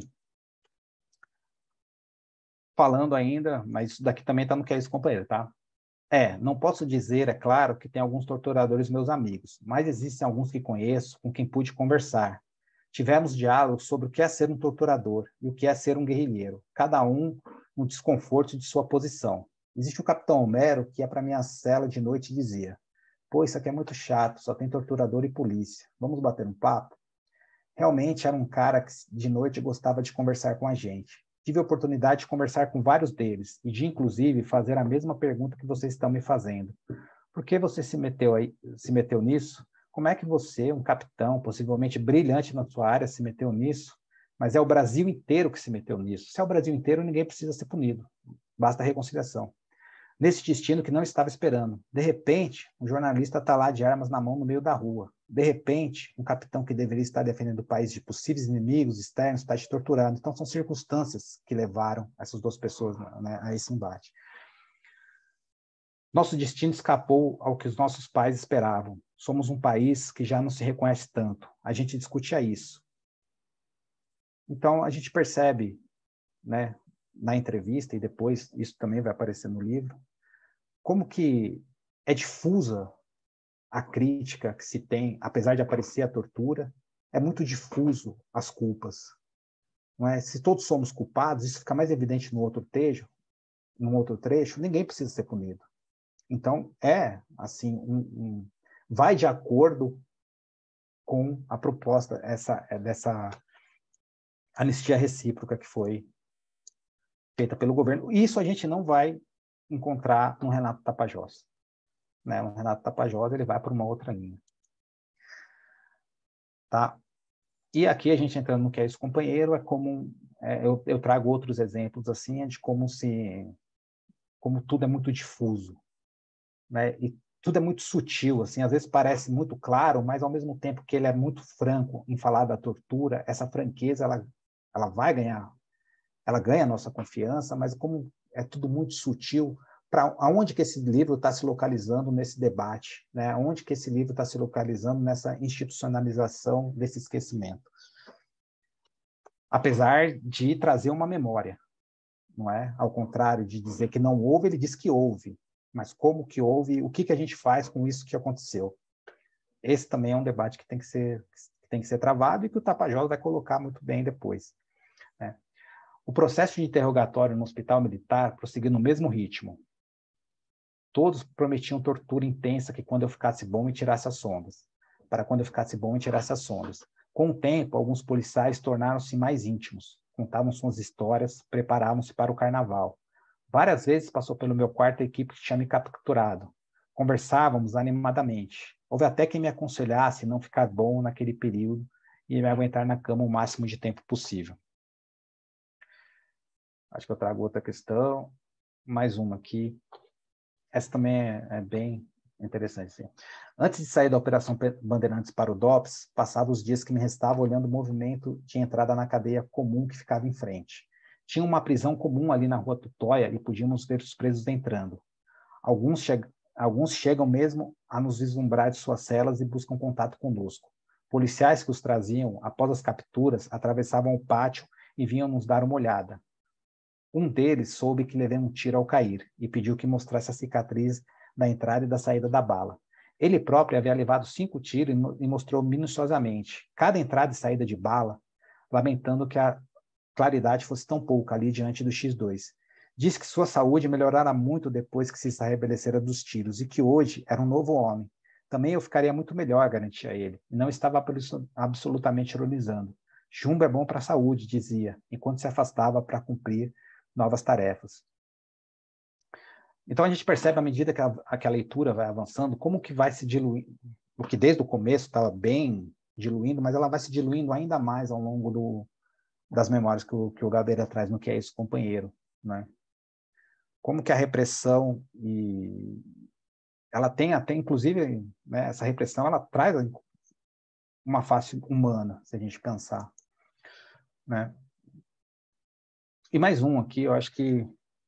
falando ainda, mas isso daqui também está no que é isso, companheiro, tá? Não posso dizer, é claro, que tem alguns torturadores meus amigos, mas existem alguns que conheço, com quem pude conversar. Tivemos diálogos sobre o que é ser um torturador e o que é ser um guerrilheiro, cada um no desconforto de sua posição. Existe o capitão Homero, que ia para minha cela de noite e dizia: "Pô, isso aqui é muito chato, só tem torturador e polícia. Vamos bater um papo?" Realmente era um cara que de noite gostava de conversar com a gente. Tive a oportunidade de conversar com vários deles e de, inclusive, fazer a mesma pergunta que vocês estão me fazendo. Por que você se meteu nisso? Como é que você, um capitão, possivelmente brilhante na sua área, se meteu nisso? Mas é o Brasil inteiro que se meteu nisso. Se é o Brasil inteiro, ninguém precisa ser punido. Basta a reconciliação. Nesse destino que não estava esperando. De repente, um jornalista está lá de armas na mão no meio da rua. De repente, um capitão que deveria estar defendendo o país de possíveis inimigos externos está te torturando. Então, são circunstâncias que levaram essas duas pessoas, né, a esse embate. Nosso destino escapou ao que os nossos pais esperavam. Somos um país que já não se reconhece tanto. A gente discutia isso. Então, a gente percebe, né, na entrevista, e depois isso também vai aparecer no livro, como que é difusa a crítica que se tem, apesar de aparecer a tortura, é muito difuso as culpas. Não é? Se todos somos culpados, isso fica mais evidente num outro trecho, ninguém precisa ser punido. Então, assim, vai de acordo com a proposta dessa anistia recíproca que foi feita pelo governo. Isso a gente não vai encontrar no Renato Tapajós. Né? O Renato Tapajós ele vai para uma outra linha. Tá? E aqui a gente entrando no que é esse companheiro, eu trago outros exemplos assim, de como tudo é muito difuso, né? E tudo é muito sutil, assim, às vezes parece muito claro, mas ao mesmo tempo que ele é muito franco em falar da tortura, essa franqueza ela vai ganhar, ela ganha a nossa confiança, mas como é tudo muito sutil, para aonde que esse livro está se localizando nesse debate, né? Aonde que esse livro está se localizando nessa institucionalização desse esquecimento? Apesar de trazer uma memória, não é? Ao contrário de dizer que não houve, ele diz que houve. Mas como que houve? O que a gente faz com isso que aconteceu? Esse também é um debate que tem que ser travado e que o Tapajós vai colocar muito bem depois. Né? O processo de interrogatório no hospital militar prosseguiu no mesmo ritmo. Todos prometiam tortura intensa que quando eu ficasse bom me tirasse as sondas. Para quando eu ficasse bom me tirasse as sondas. Com o tempo, alguns policiais tornaram-se mais íntimos. Contavam suas histórias, preparavam-se para o carnaval. Várias vezes passou pelo meu quarto a equipe que tinha me capturado. Conversávamos animadamente. Houve até quem me aconselhasse não ficar bom naquele período e me aguentar na cama o máximo de tempo possível. Acho que eu trago outra questão. mais uma aqui. Essa também é bem interessante. Sim. Antes de sair da Operação Bandeirantes para o DOPS, passava os dias que me restava olhando o movimento de entrada na cadeia comum que ficava em frente. Tinha uma prisão comum ali na Rua Tutóia e podíamos ver os presos entrando. Alguns chegam mesmo a nos vislumbrar de suas celas e buscam contato conosco. Policiais que os traziam, após as capturas, atravessavam o pátio e vinham nos dar uma olhada. Um deles soube que levei um tiro ao cair e pediu que mostrasse a cicatriz da entrada e da saída da bala. Ele próprio havia levado 5 tiros e mostrou minuciosamente cada entrada e saída de bala, lamentando que a claridade fosse tão pouca ali diante do X2. Disse que sua saúde melhorara muito depois que se estabelecera dos tiros e que hoje era um novo homem. Também eu ficaria muito melhor, garantia ele, e não estava absolutamente ironizando. Chumbo é bom para a saúde, dizia, enquanto se afastava para cumprir novas tarefas. Então a gente percebe à medida que a leitura vai avançando, como que vai se diluindo, o que desde o começo estava bem diluindo, mas ela vai se diluindo ainda mais ao longo das memórias que o Gabeira traz no Que é Isso, Companheiro, né? Como que a repressão ela tem até, inclusive, né, essa repressão, ela traz uma face humana, se a gente pensar, né? E mais um aqui, eu acho que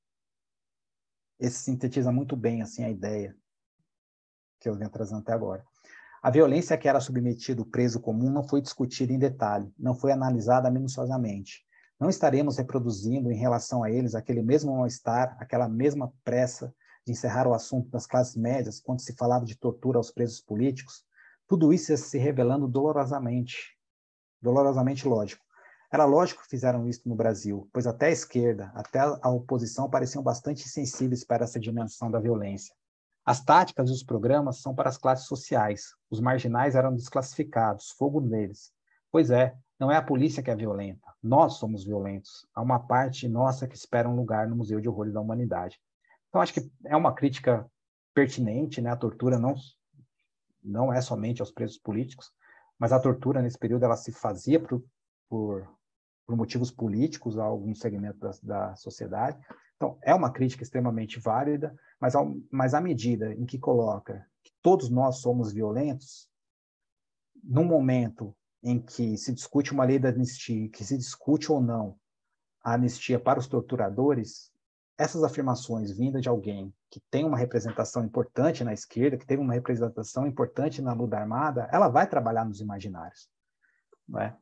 esse sintetiza muito bem assim a ideia que eu venho trazendo até agora. A violência a que era submetido o preso comum não foi discutida em detalhe, não foi analisada minuciosamente. Não estaremos reproduzindo em relação a eles aquele mesmo mal-estar, aquela mesma pressa de encerrar o assunto das classes médias quando se falava de tortura aos presos políticos? Tudo isso ia se revelando dolorosamente lógico. Era lógico que fizeram isso no Brasil, pois até a esquerda, até a oposição pareciam bastante sensíveis para essa dimensão da violência. As táticas e os programas são para as classes sociais. Os marginais eram desclassificados, fogo neles. Pois é, não é a polícia que é violenta. Nós somos violentos. Há uma parte nossa que espera um lugar no Museu de Horrores da Humanidade. Então, acho que é uma crítica pertinente, né? A tortura não é somente aos presos políticos, mas a tortura nesse período ela se fazia por motivos políticos a alguns segmentos da sociedade. Então, é uma crítica extremamente válida, mas à medida em que coloca que todos nós somos violentos, no momento em que se discute uma lei da anistia, que se discute ou não a anistia para os torturadores, essas afirmações vindas de alguém que tem uma representação importante na esquerda, que teve uma representação importante na luta armada, ela vai trabalhar nos imaginários, não é?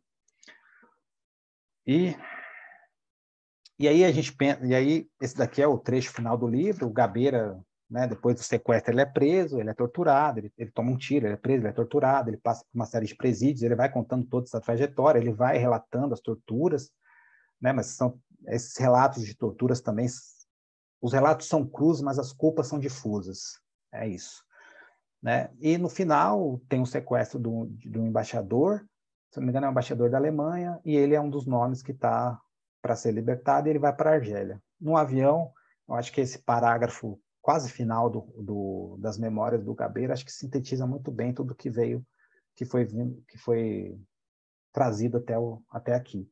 E aí a gente pensa, e aí esse daqui é o trecho final do livro. O Gabeira, né, depois do sequestro, ele é preso, ele é torturado, ele toma um tiro, ele é preso, ele é torturado, ele passa por uma série de presídios, ele vai contando toda essa trajetória, ele vai relatando as torturas, né, mas são esses relatos de torturas também, os relatos são crus, mas as culpas são difusas, é isso, né? E no final tem o sequestro do embaixador, se não me engano é o embaixador da Alemanha, e ele é um dos nomes que está para ser libertado, e ele vai para a Argélia. No avião, eu acho que esse parágrafo quase final das memórias do Gabeira, acho que sintetiza muito bem tudo que foi trazido até aqui,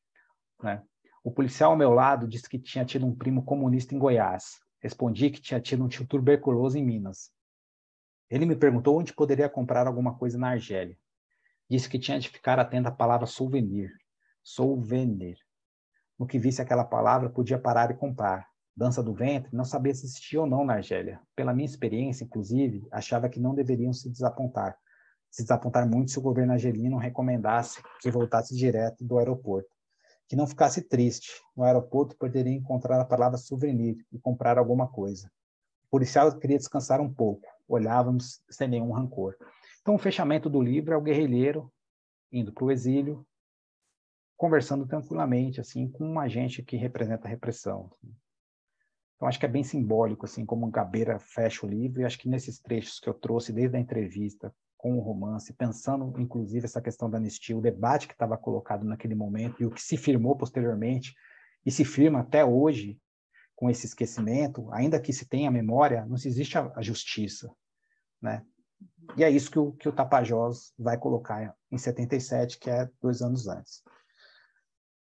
né? O policial ao meu lado disse que tinha tido um primo comunista em Goiás. Respondi que tinha tido um tio tuberculoso em Minas. Ele me perguntou onde poderia comprar alguma coisa na Argélia. Disse que tinha de ficar atento à palavra souvenir. Souvenir. No que visse aquela palavra, podia parar e comprar. Dança do ventre, não sabia se existia ou não na Argélia. Pela minha experiência, inclusive, achava que não deveriam se desapontar muito se o governo argelino recomendasse que voltasse direto do aeroporto. Que não ficasse triste. No aeroporto poderia encontrar a palavra souvenir e comprar alguma coisa. O policial queria descansar um pouco. Olhávamos sem nenhum rancor. Então, o fechamento do livro é o guerrilheiro indo para o exílio, conversando tranquilamente, assim, com um agente que representa a repressão. Então, acho que é bem simbólico, assim, como o Gabeira fecha o livro, e acho que nesses trechos que eu trouxe desde a entrevista com o romance, pensando, inclusive, essa questão da anistia, o debate que estava colocado naquele momento e o que se firmou posteriormente, e se firma até hoje com esse esquecimento, ainda que se tenha memória, não se existe a justiça, né? E é isso que o Tapajós vai colocar em 77, que é 2 anos antes.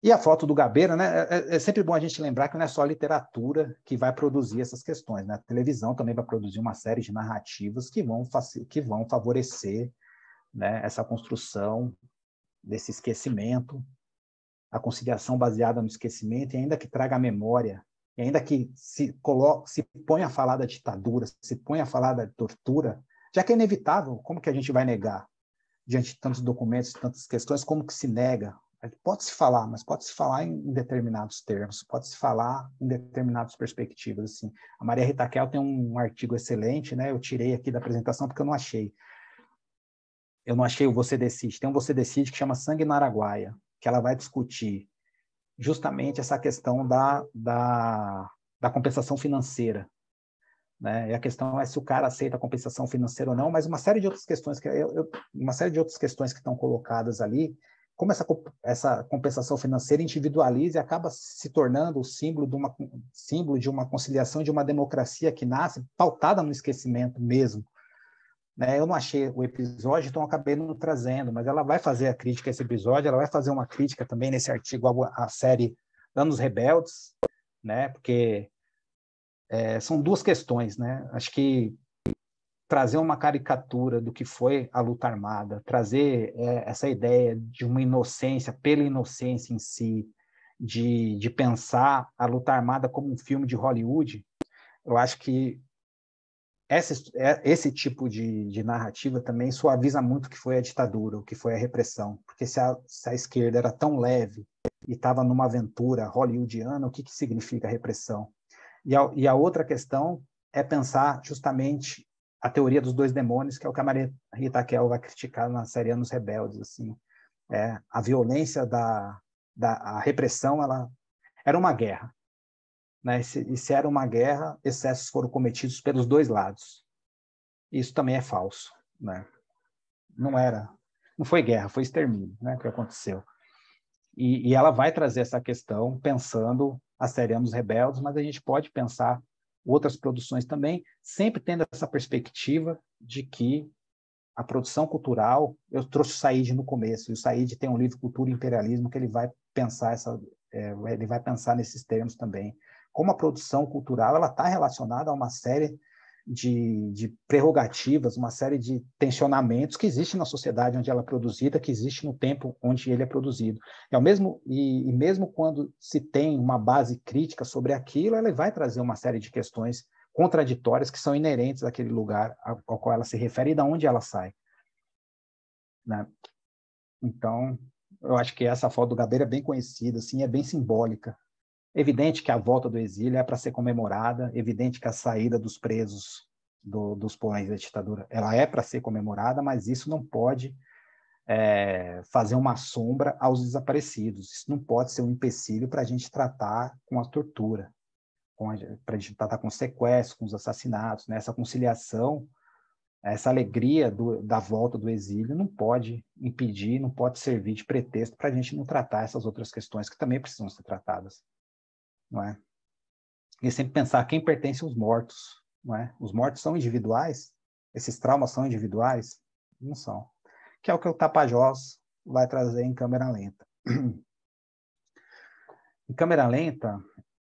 E a foto do Gabeira, né? É sempre bom a gente lembrar que não é só a literatura que vai produzir essas questões, né? A televisão também vai produzir uma série de narrativas que vão favorecer, né, essa construção desse esquecimento, a conciliação baseada no esquecimento, e ainda que traga a memória, e ainda que se ponha a falar da ditadura, se ponha a falar da tortura, já que é inevitável, como que a gente vai negar? Diante de tantos documentos, tantas questões, como que se nega? Pode-se falar, mas pode-se falar em determinados termos, pode-se falar em determinadas perspectivas. Assim. A Maria Rita Kel tem um artigo excelente, né? Eu tirei aqui da apresentação porque eu não achei. Eu não achei o Você Decide. Tem um Você Decide que chama Sangue na Araguaia, que ela vai discutir justamente essa questão da compensação financeira. Né? E a questão é se o cara aceita a compensação financeira ou não, mas uma série de outras questões que estão colocadas ali, como essa compensação financeira individualiza e acaba se tornando o símbolo de uma conciliação, de uma democracia que nasce pautada no esquecimento mesmo. Né? Eu não achei o episódio, então acabei não trazendo, mas ela vai fazer a crítica a esse episódio, ela vai fazer uma crítica também nesse artigo à série Anos Rebeldes, né? Porque são duas questões, né? Acho que trazer uma caricatura do que foi a luta armada, trazer essa ideia de uma inocência pela inocência em si, de pensar a luta armada como um filme de Hollywood, eu acho que esse tipo de narrativa também suaviza muito o que foi a ditadura, o que foi a repressão, porque se a esquerda era tão leve e estava numa aventura hollywoodiana, o que significa repressão? E a outra questão é pensar justamente a teoria dos dois demônios, que é o que a Maria Rita Kel vai criticar na série Anos Rebeldes. Assim. A violência a repressão, ela era uma guerra. Né? E se era uma guerra, excessos foram cometidos pelos dois lados. Isso também é falso. Né? Não foi guerra, foi extermínio, né, que aconteceu. E ela vai trazer essa questão pensando a série Anos Rebeldes, mas a gente pode pensar outras produções também, sempre tendo essa perspectiva de que a produção cultural, eu trouxe o Said no começo, e o Said tem um livro Cultura e Imperialismo que ele vai pensar ele vai pensar nesses termos também. Como a produção cultural ela está relacionada a uma série de prerrogativas, uma série de tensionamentos que existe na sociedade onde ela é produzida, que existe no tempo onde ele é produzido. E mesmo quando se tem uma base crítica sobre aquilo, ela vai trazer uma série de questões contraditórias que são inerentes àquele lugar ao qual ela se refere e de onde ela sai. Né? Então, eu acho que essa foto do Gabeira é bem conhecida, assim, é bem simbólica. Evidente que a volta do exílio é para ser comemorada, evidente que a saída dos presos dos porões da ditadura ela é para ser comemorada, mas isso não pode fazer uma sombra aos desaparecidos. Isso não pode ser um empecilho para a gente tratar com a tortura, para a gente tratar com os sequestros, com os assassinatos. Né? Essa conciliação, essa alegria da volta do exílio não pode impedir, não pode servir de pretexto para a gente não tratar essas outras questões que também precisam ser tratadas. Não é? E sempre pensar quem pertence aos mortos. Não é? Os mortos são individuais? Esses traumas são individuais? Não são. Que é o que o Tapajós vai trazer em câmera lenta. Em câmera lenta,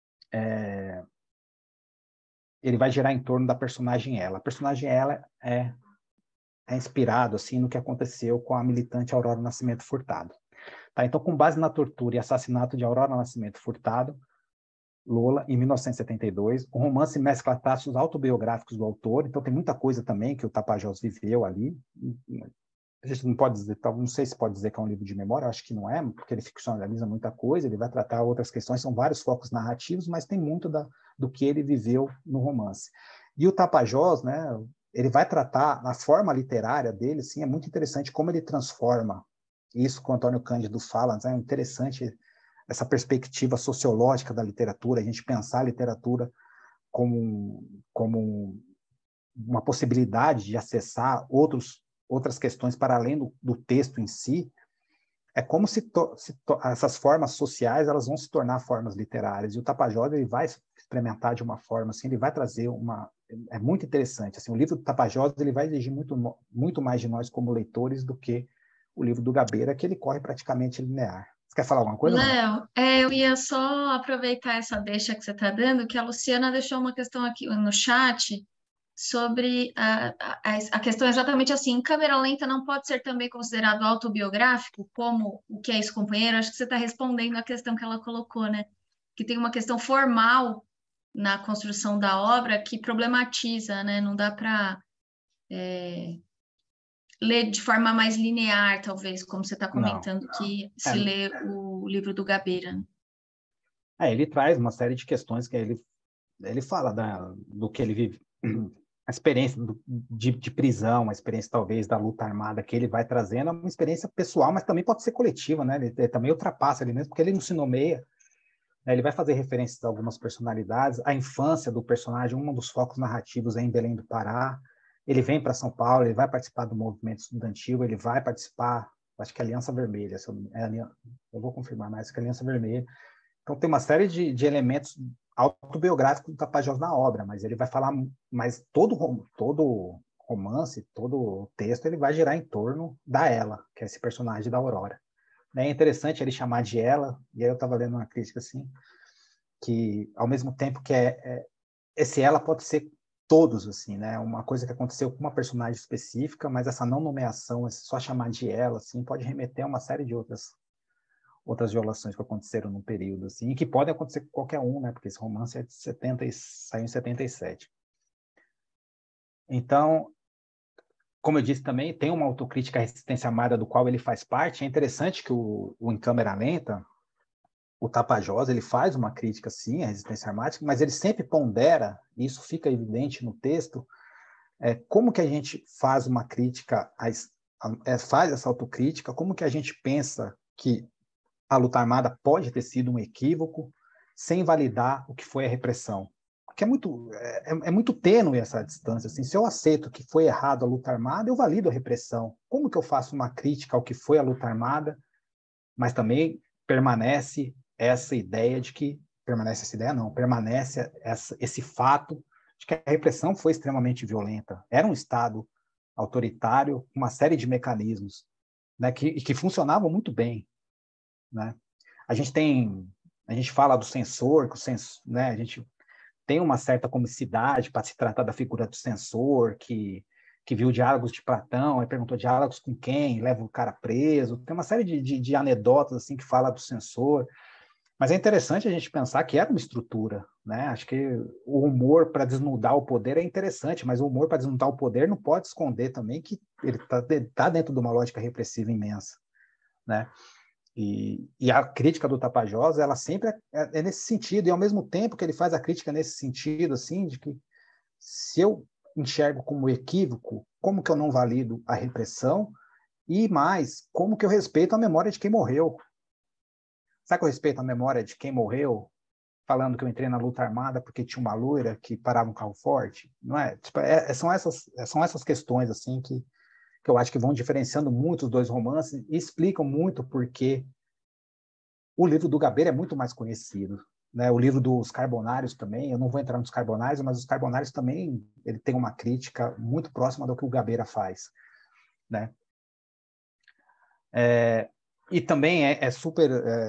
ele vai girar em torno da personagem Ela. A personagem Ela é inspirado assim, no que aconteceu com a militante Aurora Nascimento Furtado. Tá? Então, com base na tortura e assassinato de Aurora Nascimento Furtado, Lola, em 1972. O romance mescla traços autobiográficos do autor, então tem muita coisa também que o Tapajós viveu ali. A gente não pode dizer, não sei se pode dizer que é um livro de memória, acho que não é, porque ele ficcionaliza muita coisa, ele vai tratar outras questões, são vários focos narrativos, mas tem muito do que ele viveu no romance. E o Tapajós, né, ele vai tratar, a forma literária dele, sim, é muito interessante como ele transforma isso que o Antônio Cândido fala, né, é interessante essa perspectiva sociológica da literatura, a gente pensar a literatura como uma possibilidade de acessar outras questões para além do texto em si, é como se essas formas sociais elas vão se tornar formas literárias. E o Tapajós ele vai experimentar de uma forma assim, ele vai trazer é muito interessante. Assim, o livro do Tapajós ele vai exigir muito mais de nós como leitores do que o livro do Gabeira, que ele corre praticamente linear. Você quer falar alguma coisa, não? Léo, eu ia só aproveitar essa deixa que você está dando, que a Luciana deixou uma questão aqui no chat sobre a questão exatamente assim, em câmera lenta não pode ser também considerado autobiográfico, como o que é esse companheiro? Acho que você está respondendo a questão que ela colocou, né? Que tem uma questão formal na construção da obra que problematiza, né? Não dá para ler de forma mais linear, talvez, como você está Não. comentando que É, se lê o livro do Gabeira, né? ele traz uma série de questões que ele fala do que ele vive, a experiência de prisão, a experiência talvez da luta armada que ele vai trazendo, é uma experiência pessoal, mas também pode ser coletiva, né? Ele também ultrapassa ele mesmo, porque ele não se nomeia, né? Ele vai fazer referências a algumas personalidades, a infância do personagem, um dos focos narrativos é em Belém do Pará, ele vem para São Paulo, ele vai participar do movimento estudantil, ele vai participar, acho que é Aliança Vermelha, eu vou confirmar, mas acho que é Aliança Vermelha. Então, tem uma série de elementos autobiográficos do Tapajós na obra, mas ele vai falar, mas todo romance, todo texto, ele vai girar em torno da Ela, que é esse personagem da Aurora. É interessante ele chamar de Ela, e aí eu estava lendo uma crítica assim, que ao mesmo tempo que esse Ela pode ser todos, assim, né? Uma coisa que aconteceu com uma personagem específica, mas essa não nomeação, esse só chamar de Ela, assim, pode remeter a uma série de outras violações que aconteceram no período, assim, e que podem acontecer com qualquer um, né? Porque esse romance é de 70 saiu em 77. Então, como eu disse também, tem uma autocrítica à resistência armada do qual ele faz parte. É interessante que Em Câmera Lenta, o Tapajós, ele faz uma crítica, sim, à resistência armada, mas ele sempre pondera, e isso fica evidente no texto, como que a gente faz uma crítica, faz essa autocrítica, como que a gente pensa que a luta armada pode ter sido um equívoco, sem invalidar o que foi a repressão. Porque é muito tênue essa distância. Assim, se eu aceito que foi errado a luta armada, eu valido a repressão. Como que eu faço uma crítica ao que foi a luta armada, mas também permanece essa ideia de que, permanece essa ideia não, permanece esse fato de que a repressão foi extremamente violenta. Era um Estado autoritário, uma série de mecanismos, né, que funcionavam muito bem, né? A gente fala do censor, né? A gente tem uma certa comicidade para se tratar da figura do censor, que viu diálogos de Platão, aí perguntou diálogos com quem, leva o cara preso. Tem uma série de anedotas assim que fala do censor. Mas é interessante a gente pensar que era uma estrutura, né? Acho que o humor para desnudar o poder é interessante, mas o humor para desnudar o poder não pode esconder também que ele tá dentro de uma lógica repressiva imensa, né? E a crítica do Tapajós, ela sempre é nesse sentido, e ao mesmo tempo que ele faz a crítica nesse sentido, assim, de que se eu enxergo como equívoco, como que eu não valido a repressão, e mais, como que eu respeito a memória de quem morreu. Sabe que eu respeito a memória de quem morreu, falando que eu entrei na luta armada porque tinha uma loira que parava um carro forte? Não é? Tipo, são essas questões, assim, que eu acho que vão diferenciando muito os dois romances e explicam muito porque o livro do Gabeira é muito mais conhecido, né? O livro dos Carbonários também, eu não vou entrar nos Carbonários, mas os Carbonários também ele tem uma crítica muito próxima do que o Gabeira faz, né? E também é super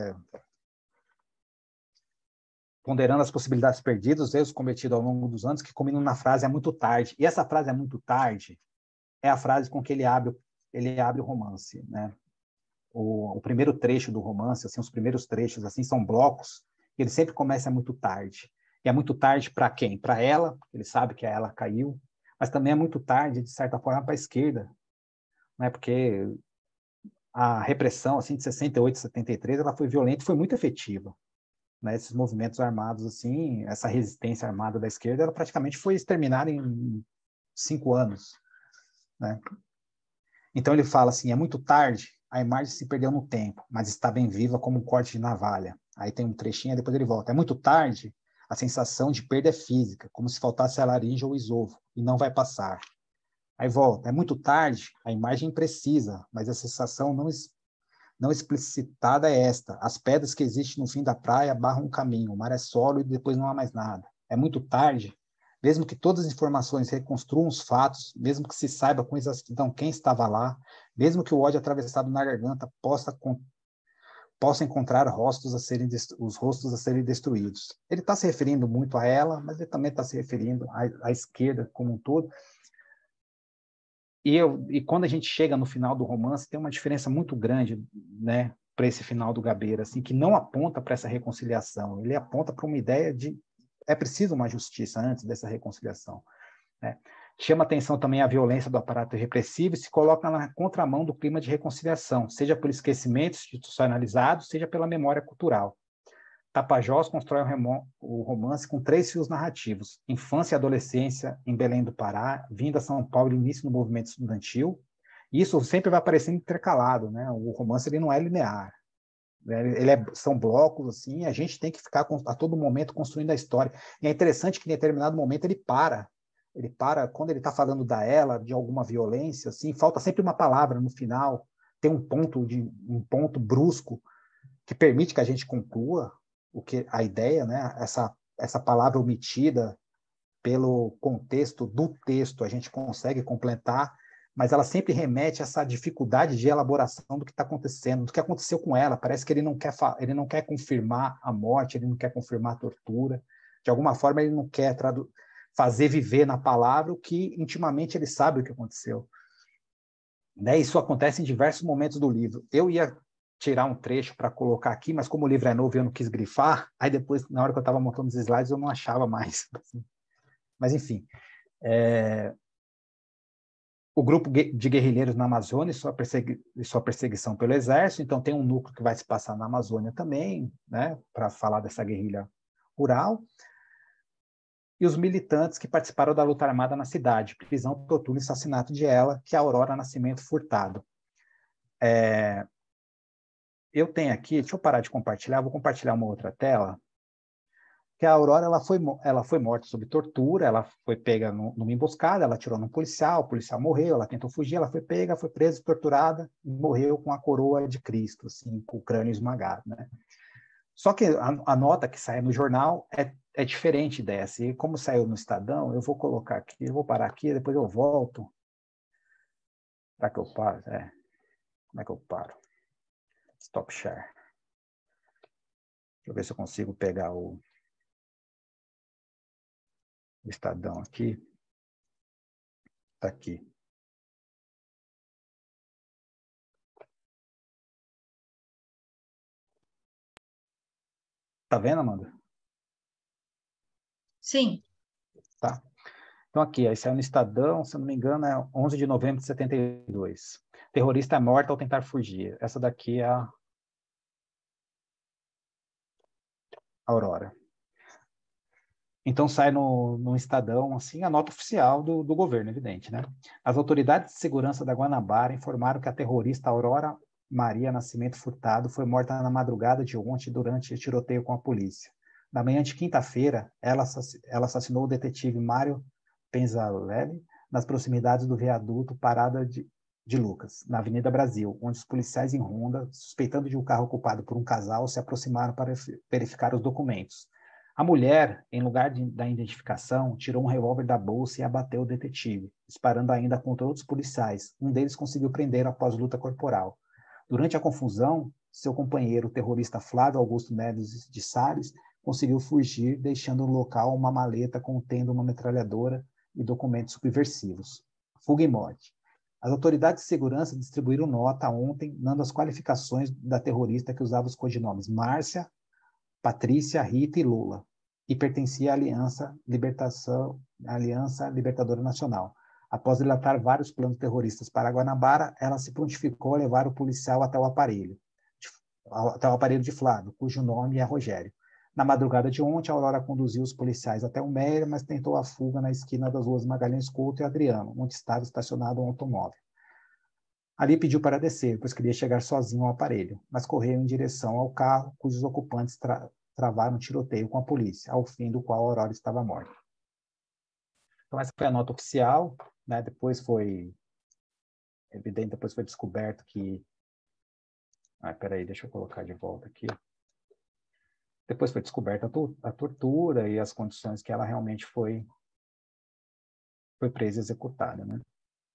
ponderando as possibilidades perdidas, os erros cometidos ao longo dos anos, que combinam na frase é muito tarde. E essa frase é muito tarde é a frase com que ele abre o romance, né? O primeiro trecho do romance, assim, os primeiros trechos, assim, são blocos, e ele sempre começa muito tarde. E é muito tarde para quem? Para ela, ele sabe que ela caiu, mas também é muito tarde, de certa forma, para a esquerda, né? Porque a repressão, assim, de 68, 73, ela foi violenta e foi muito efetiva, né? Esses movimentos armados, assim, essa resistência armada da esquerda, ela praticamente foi exterminada em 5 anos, né? Então ele fala assim, é muito tarde, a imagem se perdeu no tempo, mas está bem viva como um corte de navalha. Aí tem um trechinho, depois ele volta. É muito tarde, a sensação de perda é física, como se faltasse a laringe ou o esôfago, e não vai passar. Aí volta, é muito tarde, a imagem imprecisa, mas a sensação não explicitada é esta. As pedras que existem no fim da praia barram o caminho, o mar é sólido e depois não há mais nada. É muito tarde, mesmo que todas as informações reconstruam os fatos, mesmo que se saiba com exatidão quem estava lá, mesmo que o ódio atravessado na garganta possa possa encontrar os rostos a serem destruídos. Ele está se referindo muito a ela, mas ele também está se referindo à esquerda como um todo. E quando a gente chega no final do romance, tem uma diferença muito grande, né, para esse final do Gabeira, assim, que não aponta para essa reconciliação, ele aponta para uma ideia de é preciso uma justiça antes dessa reconciliação, né? Chama atenção também a violência do aparato repressivo e se coloca na contramão do clima de reconciliação, seja por esquecimento institucionalizado, seja pela memória cultural. Tapajós constrói o romance com 3 fios narrativos: infância e adolescência em Belém do Pará, vinda a São Paulo e início do movimento estudantil. Isso sempre vai aparecendo intercalado, né? O romance ele não é linear, né? São blocos assim, a gente tem que ficar a todo momento construindo a história. E é interessante que em determinado momento ele para quando ele está falando da ela, de alguma violência, assim, falta sempre uma palavra no final, tem um ponto brusco que permite que a gente conclua a ideia, né? Essa palavra omitida pelo contexto do texto, a gente consegue completar, mas ela sempre remete a essa dificuldade de elaboração do que está acontecendo, do que aconteceu com ela. Parece que ele não quer confirmar a morte, ele não quer confirmar a tortura. De alguma forma, ele não quer fazer viver na palavra o que intimamente ele sabe o que aconteceu. Né? Isso acontece em diversos momentos do livro. Eu ia tirar um trecho para colocar aqui, mas como o livro é novo e eu não quis grifar, aí depois, na hora que eu estava montando os slides, eu não achava mais. Mas, enfim, o grupo de guerrilheiros na Amazônia e sua perseguição pelo exército, então tem um núcleo que vai se passar na Amazônia também, né, para falar dessa guerrilha rural, e os militantes que participaram da luta armada na cidade, prisão, tortura e assassinato de ela, que é a Aurora Nascimento Furtado. Eu tenho aqui, deixa eu parar de compartilhar, vou compartilhar uma outra tela, que a Aurora ela foi morta sob tortura, ela foi pega numa emboscada, ela atirou num policial, o policial morreu, ela tentou fugir, ela foi pega, foi presa, torturada e morreu com a coroa de Cristo, assim, com o crânio esmagado, né? Só que a nota que sai no jornal é diferente dessa, e como saiu no Estadão, eu vou colocar aqui, eu vou parar aqui, depois eu volto. Será que eu paro? Como é que eu paro? Stop share. Deixa eu ver se eu consigo pegar o Estadão aqui. Está aqui. Tá vendo, Amanda? Sim. Tá. Então aqui, aí saiu no Estadão, se eu não me engano, é 11 de novembro de 72. Terrorista é morta ao tentar fugir. Essa daqui é a Aurora. Então sai no Estadão, assim, a nota oficial do governo, evidente, né? As autoridades de segurança da Guanabara informaram que a terrorista Aurora Maria Nascimento Furtado foi morta na madrugada de ontem durante tiroteio com a polícia. Na manhã de quinta-feira, ela assassinou o detetive Mário Penzalelli nas proximidades do viaduto Parada de Lucas, na Avenida Brasil, onde os policiais em ronda, suspeitando de um carro ocupado por um casal, se aproximaram para verificar os documentos. A mulher, em lugar da identificação, tirou um revólver da bolsa e abateu o detetive, disparando ainda contra outros policiais. Um deles conseguiu prender após luta corporal. Durante a confusão, seu companheiro, o terrorista Flávio Augusto Neves de Salles, conseguiu fugir, deixando no local uma maleta contendo uma metralhadora e documentos subversivos. Fuga e morte. As autoridades de segurança distribuíram nota ontem, dando as qualificações da terrorista que usava os codinomes Márcia, Patrícia, Rita e Lula, e pertencia à Aliança Libertadora Nacional. Após relatar vários planos terroristas para Guanabara, ela se prontificou a levar o policial até o aparelho de Flávio, cujo nome é Rogério. Na madrugada de ontem, a Aurora conduziu os policiais até o Meia, mas tentou a fuga na esquina das ruas Magalhães Couto e Adriano, onde estava estacionado um automóvel. Ali pediu para descer, pois queria chegar sozinho ao aparelho, mas correu em direção ao carro, cujos ocupantes travaram um tiroteio com a polícia, ao fim do qual a Aurora estava morta. Então essa foi a nota oficial, né? Depois foi evidente, depois foi descoberto que... peraí, deixa eu colocar de volta aqui. Depois foi descoberta a tortura e as condições que ela realmente foi presa e executada, né?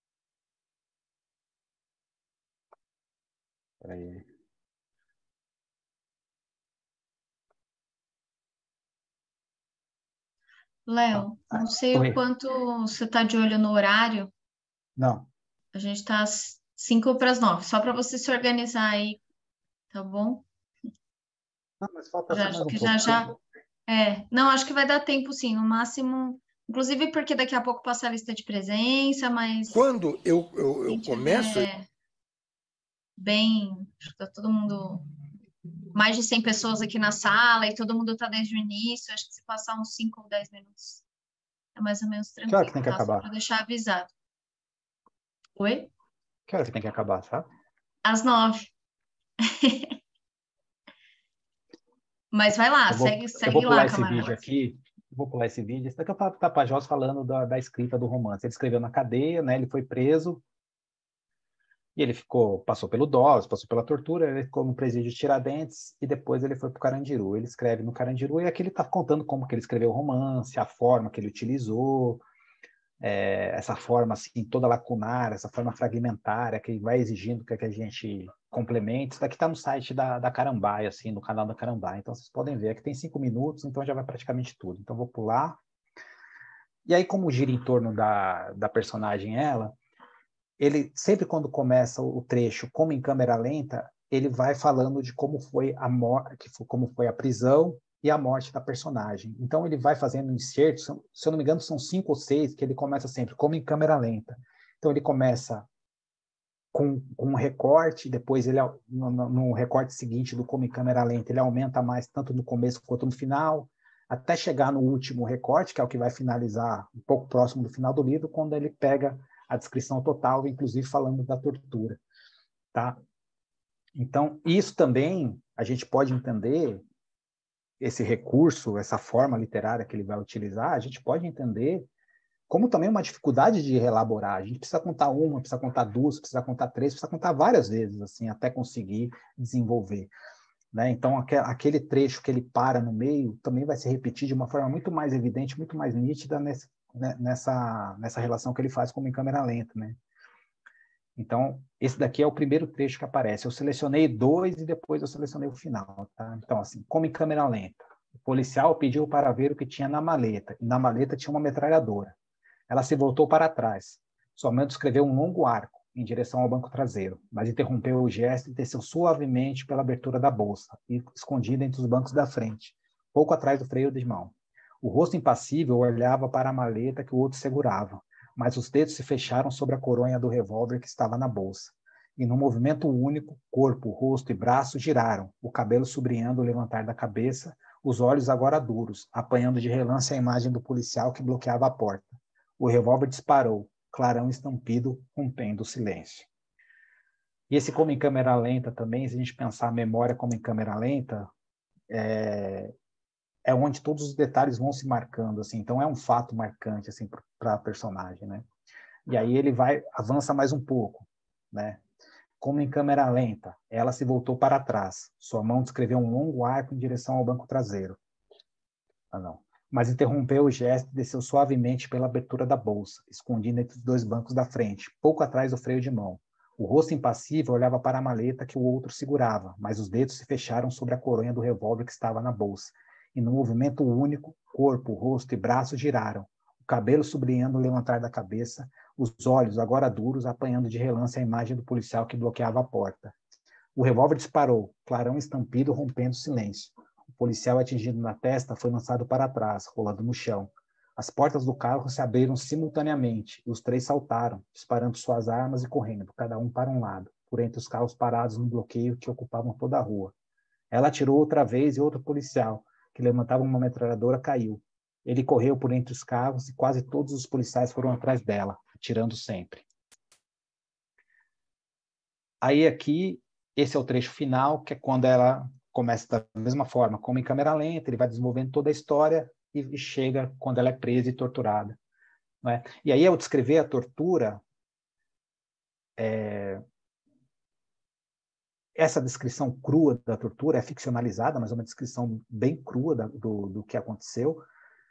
Peraí. Léo, não sei o Oi. quanto você está de olho no horário. Não. A gente está às 5 para as 9, só para você se organizar aí, tá bom? Não, mas falta Já, só mais um que já pouco. já. É, não, acho que vai dar tempo sim, no máximo. Inclusive porque daqui a pouco passa a lista de presença, mas Quando eu quem começo, tiver bem, acho que tá todo mundo, mais de 100 pessoas aqui na sala e todo mundo tá desde o início, acho que se passar uns 5 ou 10 minutos é mais ou menos Que hora que tranquilo, tem que tá? Só acabar? para deixar avisado. Oi? Que hora que tem que acabar, sabe? Às 9. Mas vai lá, segue, Eu vou segue lá, pular esse vídeo camarada. aqui. Vou pular esse vídeo. Esse daqui é o Tapajós falando da escrita do romance. Ele escreveu na cadeia, né? Ele foi preso e ele passou pelo DOS, passou pela tortura, ele ficou no presídio de Tiradentes e depois ele foi para o Carandiru. Ele escreve no Carandiru e aqui ele está contando como que ele escreveu o romance, a forma que ele utilizou, essa forma assim toda lacunar, essa forma fragmentária que vai exigindo que a gente complemente. Isso daqui está no site da Carambaia, assim, no canal da Carambaia. Então vocês podem ver, aqui tem 5 minutos, então já vai praticamente tudo. Então vou pular. E aí, como gira em torno da personagem ela, ele sempre quando começa o trecho, como em câmera lenta, ele vai falando de como foi a morte, como foi a prisão e a morte da personagem. Então ele vai fazendo insertos, se eu não me engano, são 5 ou 6 que ele começa sempre como em câmera lenta. Então ele começa com um recorte, depois ele no recorte seguinte do como em câmera lenta, ele aumenta mais tanto no começo quanto no final, até chegar no último recorte, que é o que vai finalizar um pouco próximo do final do livro, quando ele pega a descrição total, inclusive falando da tortura, tá? Então, isso também a gente pode entender, esse recurso, essa forma literária que ele vai utilizar, a gente pode entender como também uma dificuldade de elaborar. A gente precisa contar uma, precisa contar duas, precisa contar três, precisa contar várias vezes, assim, até conseguir desenvolver. Né? Então, aquele trecho que ele para no meio também vai se repetir de uma forma muito mais evidente, muito mais nítida nessa relação que ele faz como em câmera lenta. Né? Então, esse daqui é o primeiro trecho que aparece. Eu selecionei 2 e depois eu selecionei o final. Tá? Então, assim, como em câmera lenta. O policial pediu para ver o que tinha na maleta, e na maleta tinha uma metralhadora. Ela se voltou para trás. Sua mão escreveu um longo arco em direção ao banco traseiro, mas interrompeu o gesto e desceu suavemente pela abertura da bolsa, escondida entre os bancos da frente, pouco atrás do freio de mão. O rosto impassível olhava para a maleta que o outro segurava, mas os dedos se fecharam sobre a coronha do revólver que estava na bolsa. E num movimento único, corpo, rosto e braço giraram, o cabelo sobreando o levantar da cabeça, os olhos agora duros, apanhando de relance a imagem do policial que bloqueava a porta. O revólver disparou, clarão estampido, rompendo o silêncio. E esse como em câmera lenta também, se a gente pensar a memória como em câmera lenta, é onde todos os detalhes vão se marcando, assim. Então é um fato marcante assim para a personagem, né? E aí ele avança mais um pouco, né? Como em câmera lenta, ela se voltou para trás. Sua mão descreveu um longo arco em direção ao banco traseiro. Ah, não. Mas interrompeu o gesto e desceu suavemente pela abertura da bolsa, escondida entre os 2 bancos da frente, pouco atrás do freio de mão. O rosto impassível olhava para a maleta que o outro segurava, mas os dedos se fecharam sobre a coronha do revólver que estava na bolsa. E num movimento único, corpo, rosto e braço giraram, o cabelo sublinhando o levantar da cabeça, os olhos, agora duros, apanhando de relance a imagem do policial que bloqueava a porta. O revólver disparou, clarão estampido, rompendo o silêncio. O policial, atingido na testa, foi lançado para trás, rolando no chão. As portas do carro se abriram simultaneamente e os 3 saltaram, disparando suas armas e correndo, cada um para um lado, por entre os carros parados no bloqueio que ocupavam toda a rua. Ela atirou outra vez e outro policial, que levantava uma metralhadora, caiu. Ele correu por entre os carros e quase todos os policiais foram atrás dela, atirando sempre. Aí aqui, esse é o trecho final, que é quando ela começa da mesma forma, como em câmera lenta, ele vai desenvolvendo toda a história e chega quando ela é presa e torturada. Não é? E aí, ao descrever a tortura, essa descrição crua da tortura é ficcionalizada, mas é uma descrição bem crua do que aconteceu.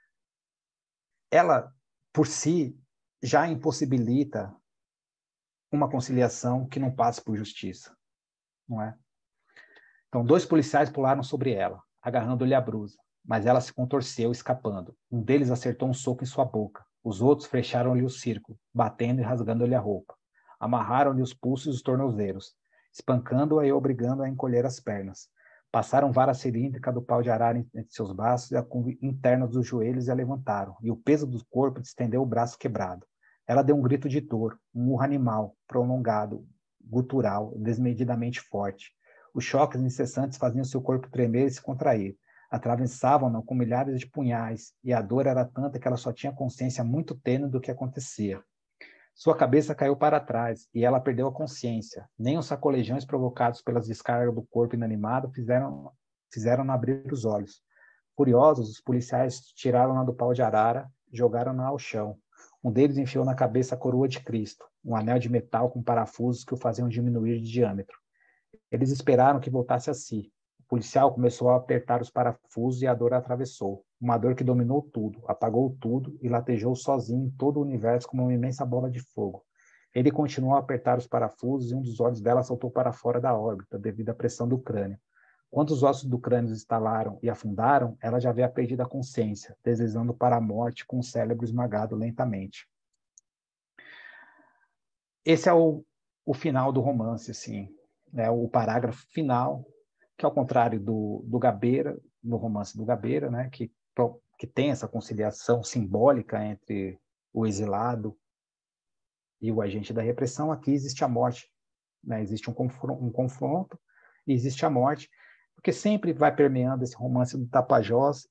Ela, por si, já impossibilita uma conciliação que não passe por justiça, não é? Então, 2 policiais pularam sobre ela, agarrando-lhe a blusa. mas ela se contorceu, escapando. Um deles acertou um soco em sua boca. Os outros fecharam-lhe o círculo, batendo e rasgando-lhe a roupa. Amarraram-lhe os pulsos e os tornozelos, espancando-a e obrigando-a a encolher as pernas. Passaram vara cilíndrica do pau de arara entre seus braços e a interna dos joelhos e a levantaram, e o peso do corpo distendeu o braço quebrado. Ela deu um grito de dor, um urro animal, prolongado, gutural, desmedidamente forte. Os choques incessantes faziam seu corpo tremer e se contrair. Atravessavam-na com milhares de punhais, e a dor era tanta que ela só tinha consciência muito tênue do que acontecia. Sua cabeça caiu para trás, e ela perdeu a consciência. Nem os sacolejões provocados pelas descargas do corpo inanimado fizeram-na abrir os olhos. Furiosos, os policiais tiraram-na do pau de arara, jogaram-na ao chão. Um deles enfiou na cabeça a coroa de Cristo, um anel de metal com parafusos que o faziam diminuir de diâmetro. Eles esperaram que voltasse a si. O policial começou a apertar os parafusos e a dor a atravessou. Uma dor que dominou tudo, apagou tudo e latejou sozinho em todo o universo como uma imensa bola de fogo. Ele continuou a apertar os parafusos e um dos olhos dela saltou para fora da órbita devido à pressão do crânio. Quando os ossos do crânio estalaram e afundaram, ela já havia perdido a consciência, deslizando para a morte com o cérebro esmagado lentamente. Esse é o final do romance, assim, né? O parágrafo final, que ao contrário do Gabeira, no romance do Gabeira, né? que tem essa conciliação simbólica entre o exilado e o agente da repressão, aqui existe a morte, né? Existe um confronto e existe a morte, porque sempre vai permeando esse romance do Tapajós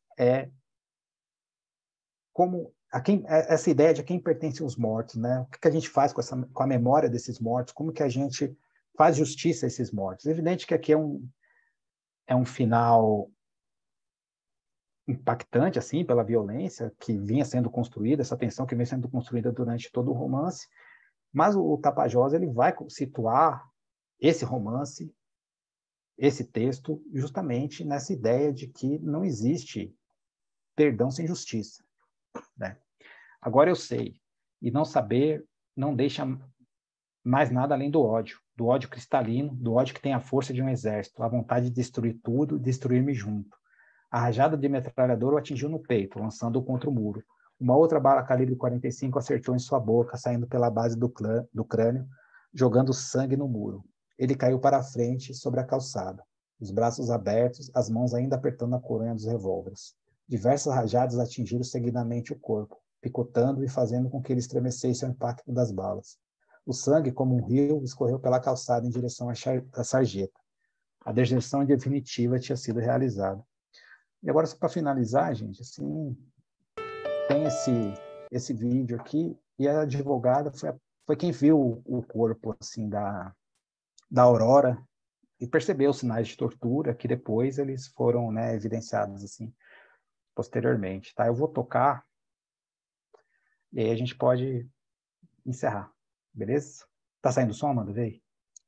como essa ideia de a quem pertencem os mortos, né? O que a gente faz com a memória desses mortos? Como que a gente faz justiça a esses mortos? É evidente que aqui é um final impactante, assim, pela violência que vinha sendo construída, essa tensão que vem sendo construída durante todo o romance, mas o Tapajós ele vai situar esse romance, esse texto, justamente nessa ideia de que não existe perdão sem justiça, né? Agora eu sei, e não saber não deixa mais nada além do ódio cristalino, do ódio que tem a força de um exército, a vontade de destruir tudo, destruir-me junto. A rajada de metralhador o atingiu no peito, lançando-o contra o muro. Uma outra bala calibre 45 acertou em sua boca, saindo pela base do crânio, jogando sangue no muro. Ele caiu para a frente, sobre a calçada, os braços abertos, as mãos ainda apertando a coronha dos revólveres. Diversas rajadas atingiram seguidamente o corpo, picotando e fazendo com que ele estremecesse ao impacto das balas. O sangue, como um rio, escorreu pela calçada em direção à sarjeta. A deserção definitiva tinha sido realizada. E agora, só para finalizar, gente, assim, tem esse vídeo aqui, e a advogada foi quem viu o corpo assim, da Aurora e percebeu os sinais de tortura, que depois eles foram, né, evidenciados assim, posteriormente. Tá? Eu vou tocar, e aí a gente pode encerrar, beleza? Tá saindo o som, Amanda? Vê?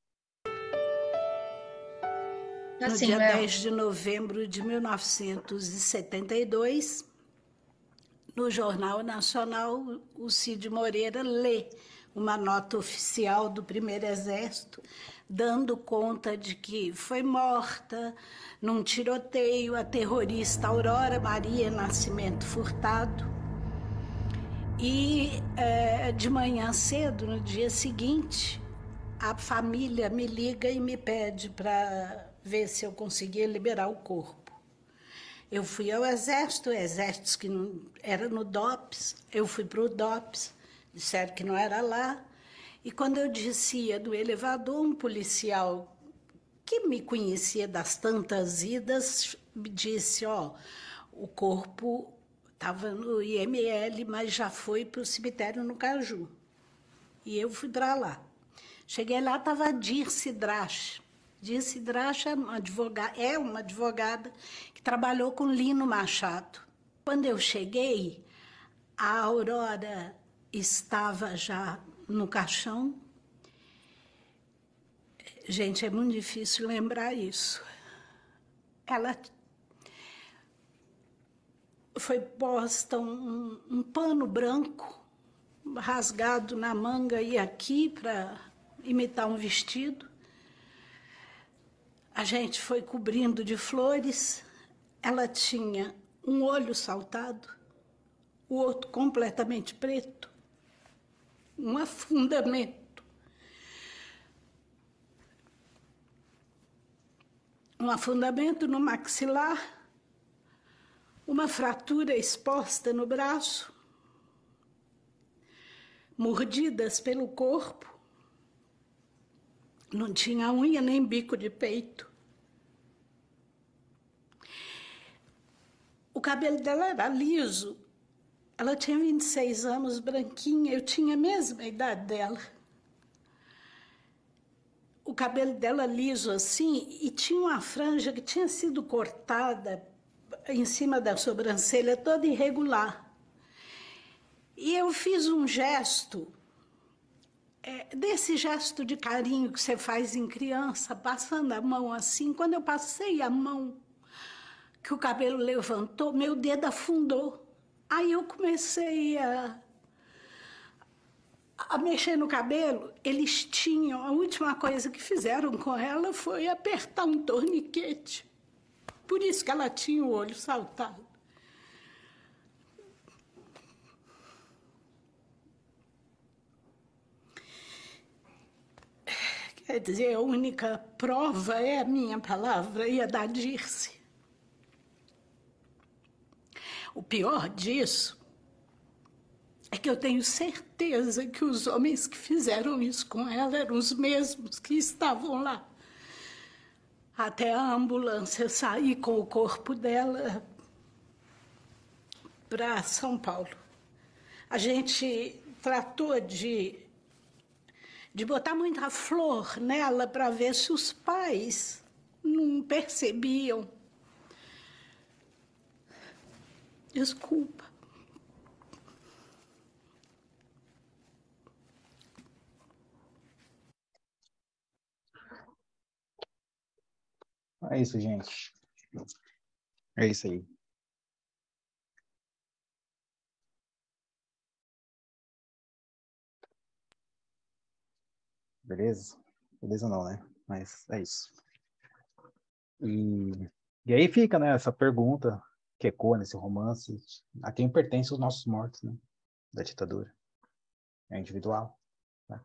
No Assim, dia Léo. 10 de novembro de 1972, no Jornal Nacional, o Cid Moreira lê uma nota oficial do Primeiro Exército, dando conta de que foi morta num tiroteio a terrorista Aurora Maria Nascimento Furtado. E de manhã cedo, no dia seguinte, a família me liga e me pede para ver se eu conseguia liberar o corpo. Eu fui ao Exército, que não era no DOPS, eu fui para o DOPS, disseram que não era lá. E quando eu descia do elevador, um policial que me conhecia das tantas idas me disse, o corpo estava no IML, mas já foi para o cemitério no Caju. E eu fui para lá. Cheguei lá, estava a Dirce Drache. Dirce Drache é uma advogada que trabalhou com Lino Machado. Quando eu cheguei, a Aurora estava já no caixão. Gente, é muito difícil lembrar isso. Ela foi posta um pano branco, rasgado na manga e aqui, para imitar um vestido. A gente foi cobrindo de flores. Ela tinha um olho saltado, o outro completamente preto, um afundamento. Um afundamento no maxilar, uma fratura exposta no braço, mordidas pelo corpo, não tinha unha nem bico de peito. O cabelo dela era liso, ela tinha 26 anos, branquinha, eu tinha a mesma idade dela. O cabelo dela liso assim, e tinha uma franja que tinha sido cortada em cima da sobrancelha, toda irregular. E eu fiz um gesto, desse gesto de carinho que você faz em criança, passando a mão assim. Quando eu passei a mão, que o cabelo levantou, meu dedo afundou. Aí eu comecei a mexer no cabelo. Eles tinham, a última coisa que fizeram com ela foi apertar um torniquete. Por isso que ela tinha o olho saltado. Quer dizer, a única prova é a minha palavra e a da Dirce. O pior disso é que eu tenho certeza que os homens que fizeram isso com ela eram os mesmos que estavam lá. Até a ambulância sair com o corpo dela para São Paulo. A gente tratou de botar muita flor nela para ver se os pais não percebiam. Desculpa. É isso, gente. É isso aí. Beleza? Beleza não, né? Mas é isso. E aí fica, né, essa pergunta que ecoa nesse romance: a quem pertencem os nossos mortos, né, da ditadura? É individual, né?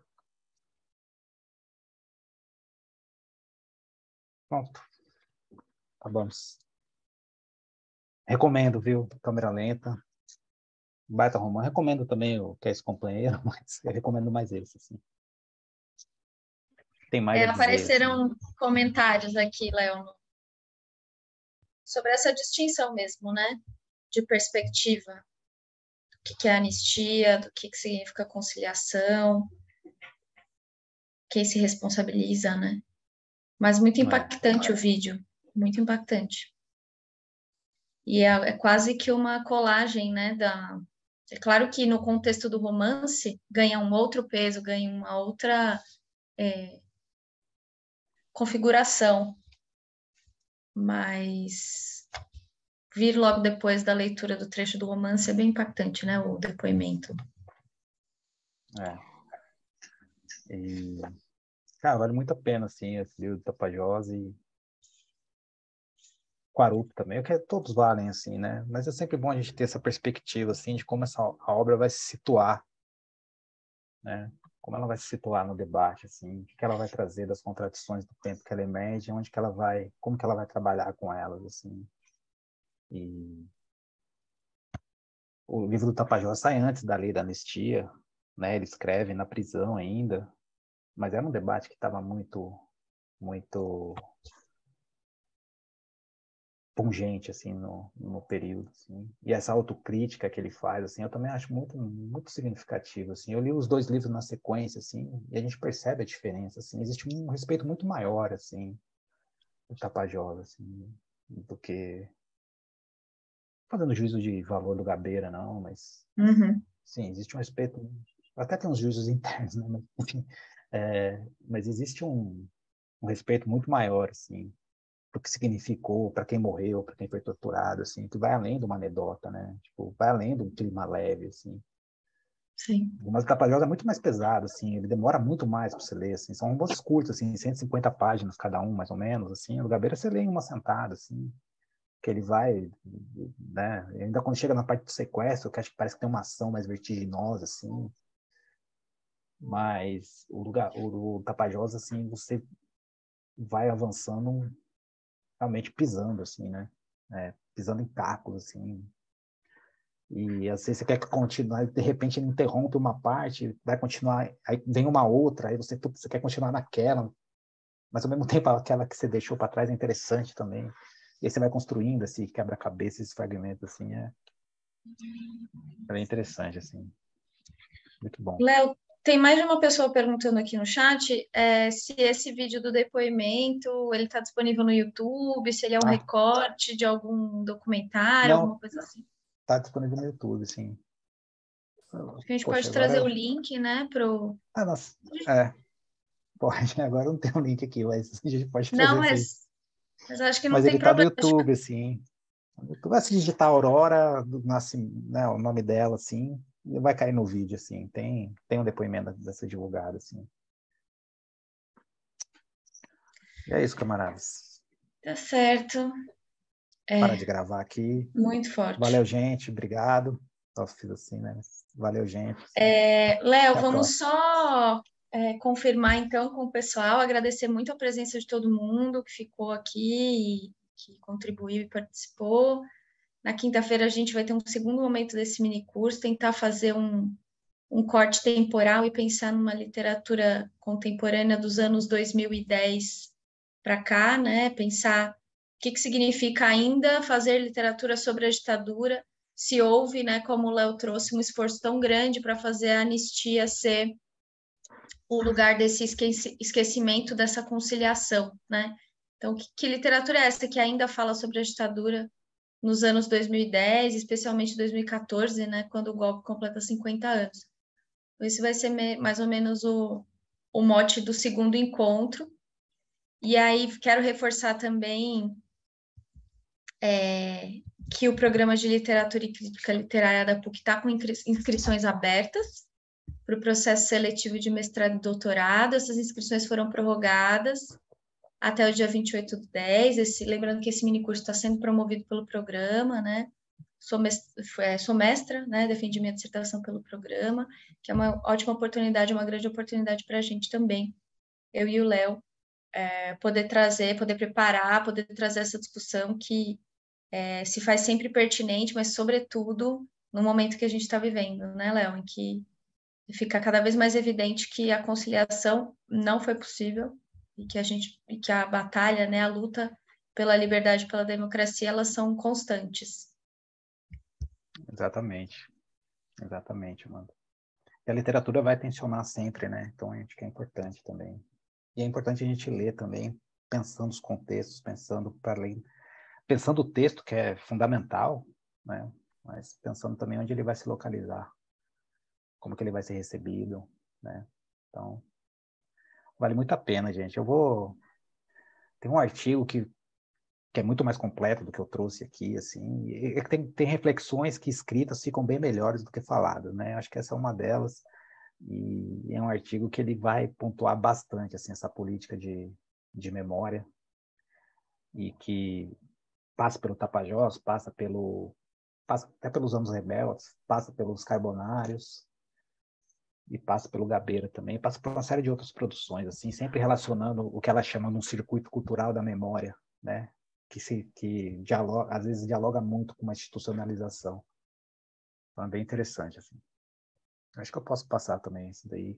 Pronto. Acabamos. Recomendo, viu? Câmera lenta. Baita romance. Recomendo também o Que é Esse Companheiro, mas eu recomendo mais esse, assim. Tem mais a dizer, Apareceram assim. comentários aqui, Léo, sobre essa distinção mesmo, né? De perspectiva. Do que é anistia, do que significa conciliação, quem se responsabiliza, né? Mas muito impactante o vídeo, muito impactante. E é quase que uma colagem, né? É claro que no contexto do romance ganha um outro peso, ganha uma outra configuração, mas vir logo depois da leitura do trecho do romance é bem impactante, né? O depoimento. E, cara, vale muito a pena, assim, esse livro do Tapajós e Quarup também, que todos valem, assim, né? Mas é sempre bom a gente ter essa perspectiva, assim, de como a obra vai se situar, né? Como ela vai se situar no debate, assim, o que ela vai trazer das contradições do tempo que ela emerge, onde que ela vai, como que ela vai trabalhar com elas, assim. E o livro do Tapajós sai antes da lei da anistia, né? Ele escreve na prisão ainda, mas era um debate que estava muito pungente, assim, no período, assim. E essa autocrítica que ele faz, assim, eu também acho muito significativo, assim. Eu li os dois livros na sequência, assim, e a gente percebe a diferença, assim. Existe um respeito muito maior, assim, do Tapajós, assim, do que... Fazendo juízo de valor do Gabeira, não, mas... Sim, existe um respeito... Até tem uns juízos internos, né? Mas, enfim, mas existe um respeito muito maior, assim, o que significou para quem morreu, para quem foi torturado, assim, que vai além de uma anedota, né? Tipo, vai além de um clima leve, assim. Sim. Mas o Tapajós é muito mais pesado, assim, ele demora muito mais para você ler, assim, são romances curtos, assim, 150 páginas cada um, mais ou menos, assim. O Gabeira você lê em uma sentada, assim. que ele vai, né? Ainda quando chega na parte do sequestro, que acho que parece que tem uma ação mais vertiginosa, assim. Mas o Tapajós, assim, você vai avançando realmente pisando, assim, né? Pisando em tacos, assim. E às vezes você quer que continue, de repente ele interrompe uma parte, vai continuar, aí vem uma outra, aí você quer continuar naquela, mas ao mesmo tempo aquela que você deixou para trás é interessante também. E aí você vai construindo esse quebra-cabeça, esses fragmentos, assim, é bem interessante, assim. Muito bom. Léo, tem mais de uma pessoa perguntando aqui no chat se esse vídeo do depoimento ele está disponível no YouTube, se ele é um recorte de algum documentário, alguma coisa assim. Está disponível no YouTube, sim. A gente pode trazer o link, né, pro... nossa, pode. Agora não tem um link aqui, mas a gente pode trazer, não, mas acho que não mas tem ele está no problema. YouTube, assim. Tu vai se digitar Aurora, nasce, né, o nome dela, assim, e vai cair no vídeo, assim. Tem um depoimento dessa divulgada, assim. E é isso, camaradas. Tá certo. Para de gravar aqui. Muito forte. Valeu, gente. Obrigado. Só fiz assim, né? Valeu, gente. Léo, vamos só confirmar, então, com o pessoal, agradecer muito a presença de todo mundo que ficou aqui e que contribuiu e participou. Na quinta-feira a gente vai ter um segundo momento desse mini curso, tentar fazer um corte temporal e pensar numa literatura contemporânea dos anos 2010 para cá, né? Pensar o que significa ainda fazer literatura sobre a ditadura, se houve, né, como o Léo trouxe, um esforço tão grande para fazer a anistia ser o lugar desse esquecimento, dessa conciliação, né? Então, que literatura é essa que ainda fala sobre a ditadura nos anos 2010, especialmente 2014, né, quando o golpe completa 50 anos? Esse vai ser mais ou menos o mote do segundo encontro. E aí, quero reforçar também que o programa de literatura e crítica literária da PUC está com inscrições abertas para o processo seletivo de mestrado e doutorado. Essas inscrições foram prorrogadas até o dia 28/10. Lembrando que esse minicurso está sendo promovido pelo programa, né? Sou mestra, né? Defendi minha dissertação pelo programa, que é uma ótima oportunidade, uma grande oportunidade para a gente também, eu e o Léo, poder preparar, poder trazer essa discussão que se faz sempre pertinente, mas, sobretudo, no momento que a gente está vivendo, né, Léo, em que fica cada vez mais evidente que a conciliação não foi possível e que a batalha, né, a luta pela liberdade, pela democracia, elas são constantes. Exatamente, mano. E a literatura vai tensionar sempre, né? Então, acho que é importante também. E é importante a gente ler também, pensando os contextos, pensando para além, pensando o texto, que é fundamental, né? Mas pensando também onde ele vai se localizar, como que ele vai ser recebido, né? Então, vale muito a pena, gente. Tem um artigo que é muito mais completo do que eu trouxe aqui, assim, e tem reflexões que escritas ficam bem melhores do que faladas, né? Acho que essa é uma delas, e é um artigo que ele vai pontuar bastante, assim, essa política de memória, e que passa pelo Tapajós, passa até pelos Anos Rebeldes, passa pelos Carbonários, e passa pelo Gabeira também, passa por uma série de outras produções, assim, sempre relacionando o que ela chama de um circuito cultural da memória, né? Que dialoga, às vezes dialoga muito com uma institucionalização. Então é bem interessante, assim. Acho que eu posso passar também isso daí.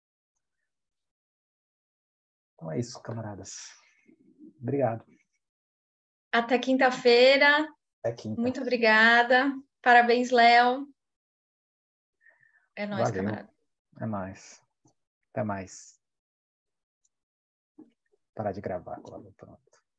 Então é isso, camaradas. Obrigado. Até quinta-feira. Até quinta. Muito obrigada. Parabéns, Léo. É nóis, camarada. É nóis. Até mais. Parar de gravar agora, pronto.